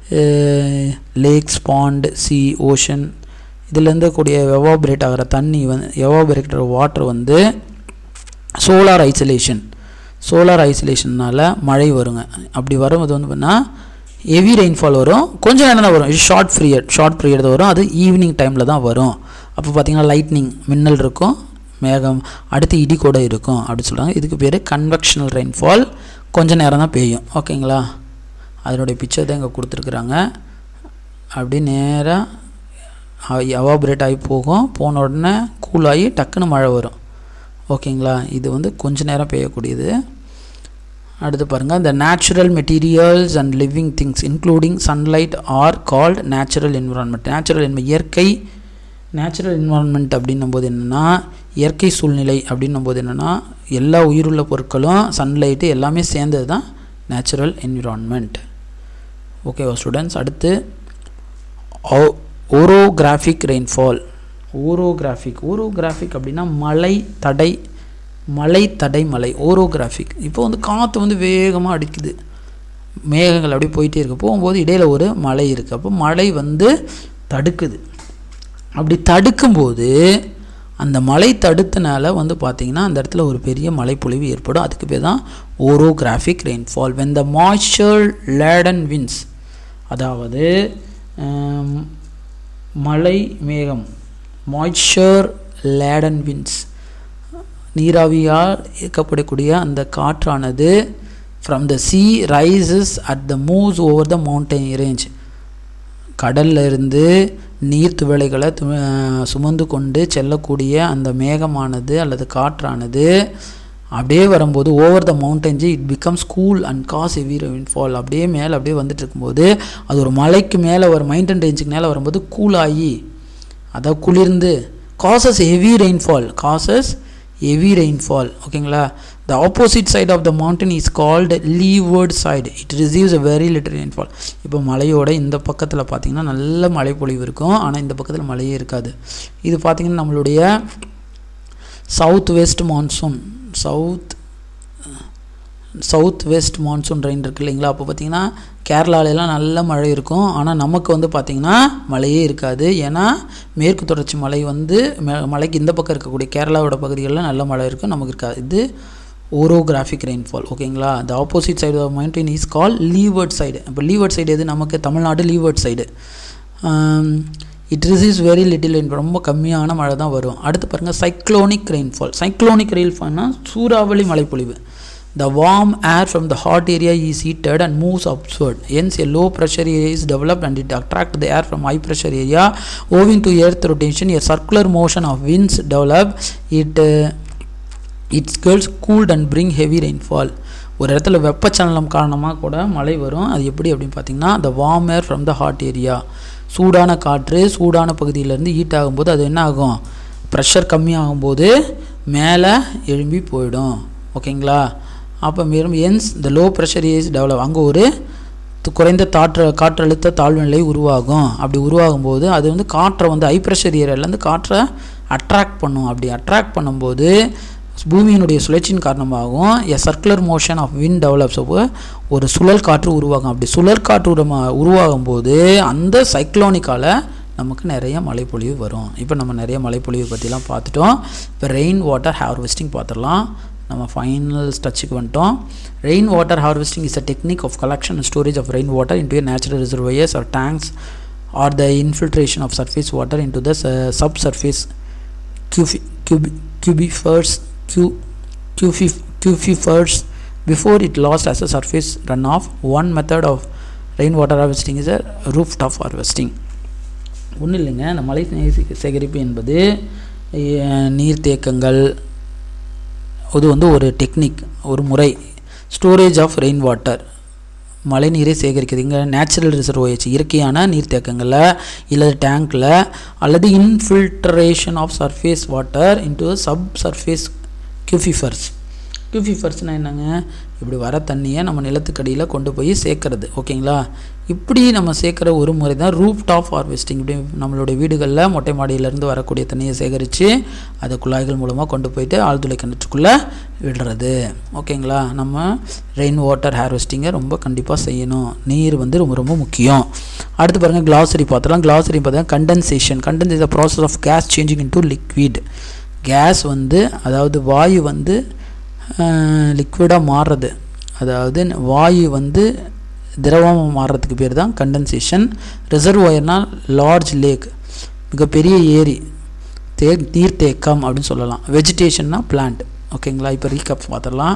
lakhs, bond, C, ocean இதிலேருந்து கூடிய evaporate ஆகிற தண்ணி வந்து எவாபரேட் வாட்டர் வந்து சோலார் ஐசோலேஷன் சோலார் ஐசோலேஷன்னால் மழை வருங்க. அப்படி வரும்போது வந்து பார்த்தீங்கன்னா ஹெவி ரெயின்ஃபால் வரும். கொஞ்சம் நேரம் தான் வரும். இது ஷார்ட் பீரியட் ஷார்ட் பீரியட் தான் வரும். அது ஈவினிங் டைமில் தான் வரும். அப்போ பார்த்திங்கன்னா லைட்னிங் மின்னல் இருக்கும், மேகம், அடுத்து இடி கூட இருக்கும் அப்படி சொல்கிறாங்க. இதுக்கு பேர் கன்வெக்ஷனல் ரெயின்ஃபால். கொஞ்சம் நேரம் தான் பெய்யும். ஓகேங்களா. அதனுடைய பிக்சர் தான் இங்கே கொடுத்துருக்குறாங்க. அப்படி நேராக எவாபரேட் ஆகி போகும். போன உடனே கூலாகி டக்குன்னு மழை வரும். ஓகேங்களா. இது வந்து கொஞ்ச நேரம் பெய்யக்கூடியது. அடுத்து பாருங்கள். இந்த natural materials and living things including sunlight are called natural environment. Natural என்ம இயற்கை. நேச்சுரல் என்விரான்மெண்ட் அப்படின்னும் போது என்னென்னா இயற்கை சூழ்நிலை அப்படின்னும் போது என்னென்னா எல்லா உயிருள்ள பொருட்களும் சன்லைட்டு எல்லாமே சேர்ந்தது தான் நேச்சுரல் என்விரான்மெண்ட். ஓகேவா ஸ்டூடெண்ட்ஸ். அடுத்து ஓரோகிராஃபிக் ரெயின்ஃபால். ஓரோகிராஃபிக் ஓரோகிராஃபிக் அப்படின்னா மலை தடை மலை தடை மலை. ஓரோகிராஃபிக். இப்போ வந்து காற்று வந்து வேகமாக அடிக்குது, மேகங்கள் அப்படியே போயிட்டே இருக்குது. போகும்போது இடையில் ஒரு மலை இருக்குது. அப்போ மழை வந்து தடுக்குது. அப்படி தடுக்கும்போது அந்த மலை தடுத்தனால வந்து பார்த்திங்கன்னா அந்த இடத்துல ஒரு பெரிய மழைப்பொழிவு ஏற்படும். அதுக்கு பேர் தான் orographic rainfall. When the moisture laden winds, அதாவது மழை மேகம், மாய்ஸ்சர் லேடன் வின்ஸ், நீராவியால் இயக்கப்படக்கூடிய அந்த காற்றானது from the sea rises at the moves over the mountain range, கடல்ல இருந்து நீர் துவளைகளை சுமந்து கொண்டு செல்லக்கூடிய அந்த மேகமானது அல்லது காற்றானது அப்படியே வரும்போது over the mountains it becomes cool and causes heavy rainfall. அப்படியே மேலே அப்படியே வந்துட்டு இருக்கும்போது அது ஒரு மலைக்கு மேலே வரும், மவுண்டன் ரேஞ்சுக்கு மேலே வரும்போது கூலாகி அதை குளிர்ந்து causes heavy rainfall causes heavy rainfall. ஓகேங்களா. The opposite side of the mountain is called leeward side. It receives a very little rainfall. இப்போ மலையோட இந்த பக்கத்தில் பார்த்திங்கன்னா நல்ல மழை பொழிவு இருக்கும், ஆனால் இந்த பக்கத்தில் மழையே இருக்காது. இது பார்த்திங்கன்னா நம்மளுடைய south west monsoon south south west monsoon rain இருக்குது இல்லைங்களா. அப்போ பார்த்திங்கன்னா கேரளாலெலாம் நல்ல மழை இருக்கும், ஆனால் நமக்கு வந்து பார்த்திங்கன்னா மழையே இருக்காது. ஏன்னா மேற்கு தொடர்ச்சி மலை வந்து மலைக்கு இந்த பக்கம் இருக்கக்கூடிய கேரளாவோட பகுதிகளில் நல்ல மழை இருக்கும், நமக்கு இருக்காது. இது ஓரோகிராஃபிக் ரெயின்ஃபால். ஓகேங்களா. The opposite side of mountain is call leeward side. இப்போ லீவர்ட் சைடு எது? நமக்கு Tamil Nadu leeward side. It receives very little rainfall. ரொம்ப கம்மியான மழை தான் வரும். அடுத்து பாருங்கள் சைக்ளோனிக் ரெயின்ஃபால். சைக்ளோனிக் ரெயின்ஃபால்னால் சூறாவளி மழைப்பொழிவு. The warm air from the hot area is heated and moves upward. Hence, a low pressure area is developed and it attracts the air from high pressure area. Owing to earth rotation, a circular motion of winds develop. It uh, it gets cooled and bring heavy rainfall. ஒரு இடத்துல வெப்பச்சலனம் காரணமாக கூட மழை வரும். அது எப்படி அப்படின்னு பார்த்தீங்கன்னா, the warm air from the hot area, சூடான காற்று சூடான பகுதியிலேருந்து ஹீட் ஆகும்போது அது என்ன ஆகும், ப்ரெஷர் கம்மியாகும்போது மேலே எழும்பி போயிடும். ஓகேங்களா? அப்போ மேலும் என்ஸ் the low pressure areas develop, அங்கே ஒரு குறைந்த காற்று காற்றழுத்த தாழ்வு நிலை உருவாகும். அப்படி உருவாகும்போது அது வந்து காற்றை வந்து ஹை ப்ரெஷர் ஏரியாவிலேருந்து காற்றை அட்ராக்ட் பண்ணும். அப்படி அட்ராக்ட் பண்ணும்போது பூமியினுடைய சுழற்சியின் காரணமாகவும் a circular motion of wind develops, ஒரு சுழல் காற்று உருவாகும். அப்படி சுழல் காற்று உருவாகும் போது அந்த சைக்ளோனிக்கால் நமக்கு நிறைய மழைப்பொழிவு வரும். இப்போ நம்ம நிறைய மழைப்பொழிவு பற்றிலாம் பார்த்துட்டோம். இப்போ ரெயின் வாட்டர் ஹார்வெஸ்டிங் பார்த்துடலாம். நம்ம ஃபைனல் ஸ்டச்சுக்கு வந்துட்டோம். Rain water harvesting is a technique of collection and storage of rain water into a natural reservoirs or tanks or the infiltration of surface water into the uh, subsurface aquifers aquifers before it lost as a surface runoff. One method of rainwater harvesting is a rooftop harvesting. ஒன்றும் இல்லைங்க, இந்த மழை சேகரிப்பு என்பது நீர்த்தேக்கங்கள், அது வந்து ஒரு technique, ஒரு முறை. ஸ்டோரேஜ் ஆஃப் ரெயின் வாட்டர், மழை நீரை சேகரிக்கிறது. இங்கே நேச்சுரல் ரிசர்வாயர்ஸ், இயற்கையான நீர்த்தேக்கங்களில் இல்லை டேங்கில், அல்லது infiltration of surface water into sub surface aquifers. கியூஃபிஃபர்ஸ்னால் என்னங்க, இப்படி வர தண்ணியை நம்ம நிலத்துக்கடியில் கொண்டு போய் சேர்க்கறது. ஓகேங்களா? இப்படி நம்ம சேர்க்குற ஒரு முறை தான் ரூஃப் டாப் ஹார்வெஸ்டிங். இப்படி நம்மளுடைய வீடுகளில் மொட்டை மாடியிலேருந்து வரக்கூடிய தண்ணியை சேகரித்து அதை குழாய்கள் மூலமாக கொண்டு போயிட்டு ஆழ்துளை கிணற்றுக்குள்ளே விடுறது. ஓகேங்களா? நம்ம ரெயின் வாட்டர் ஹார்வெஸ்டிங்கை ரொம்ப கண்டிப்பாக செய்யணும். நீர் வந்து ரொம்ப ரொம்ப முக்கியம். அடுத்து பாருங்கள், கிளாசரி பார்த்துலாம். கிளாசரி பார்த்தா condensation. Condense is the process of gas changing into liquid. Gas வந்து, அதாவது வாயு வந்து லிக்விடாக மாறுறது, அதாவது வாயு வந்து திரவமாக மாறுறதுக்கு பேர் தான் கண்டென்சேஷன். ரிசர்வாயர்னால் லார்ஜ் லேக், மிகப்பெரிய ஏரி, தே நீர்த்தேக்கம் அப்படின்னு சொல்லலாம். வெஜிடேஷன்னா பிளான்ட். ஓகேங்களா? இப்போ ரீகப் பார்த்துடலாம்.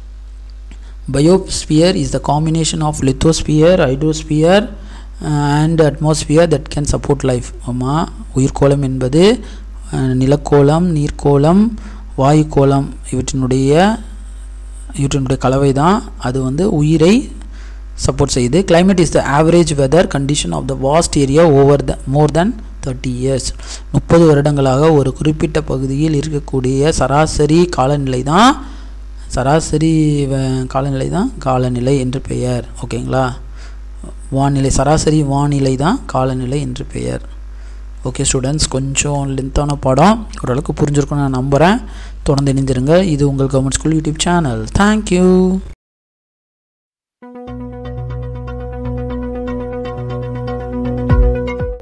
Biosphere is the combination of lithosphere, hydrosphere and atmosphere that can support life. ஆமாம், உயிர்கோளம் என்பது நிலக்கோளம், நீர்க்கோளம், வாயுக்கோளம் இவற்றினுடைய இவற்றினுடைய கலவை தான். அது வந்து உயிரை சப்போர்ட் செய்யுது. Climate is the average weather condition of the vast area over the more than thirty years. முப்பது வருடங்களாக ஒரு குறிப்பிட்ட பகுதியில் இருக்கக்கூடிய சராசரி காலநிலை தான் சராசரி காலநிலை தான் காலநிலை என்று பெயர். ஓகேங்களா? வானிலை, சராசரி வானிலை தான் காலநிலை என்று பெயர். ஓகே ஸ்டூடெண்ட்ஸ், கொஞ்சம் லென்த்தான படம், ஓரளவுக்கு புரிஞ்சிருக்குன்னு நான் நம்புகிறேன். தொடர்ந்து இணைந்திருங்க. இது உங்கள் government school YouTube channel. Thank you.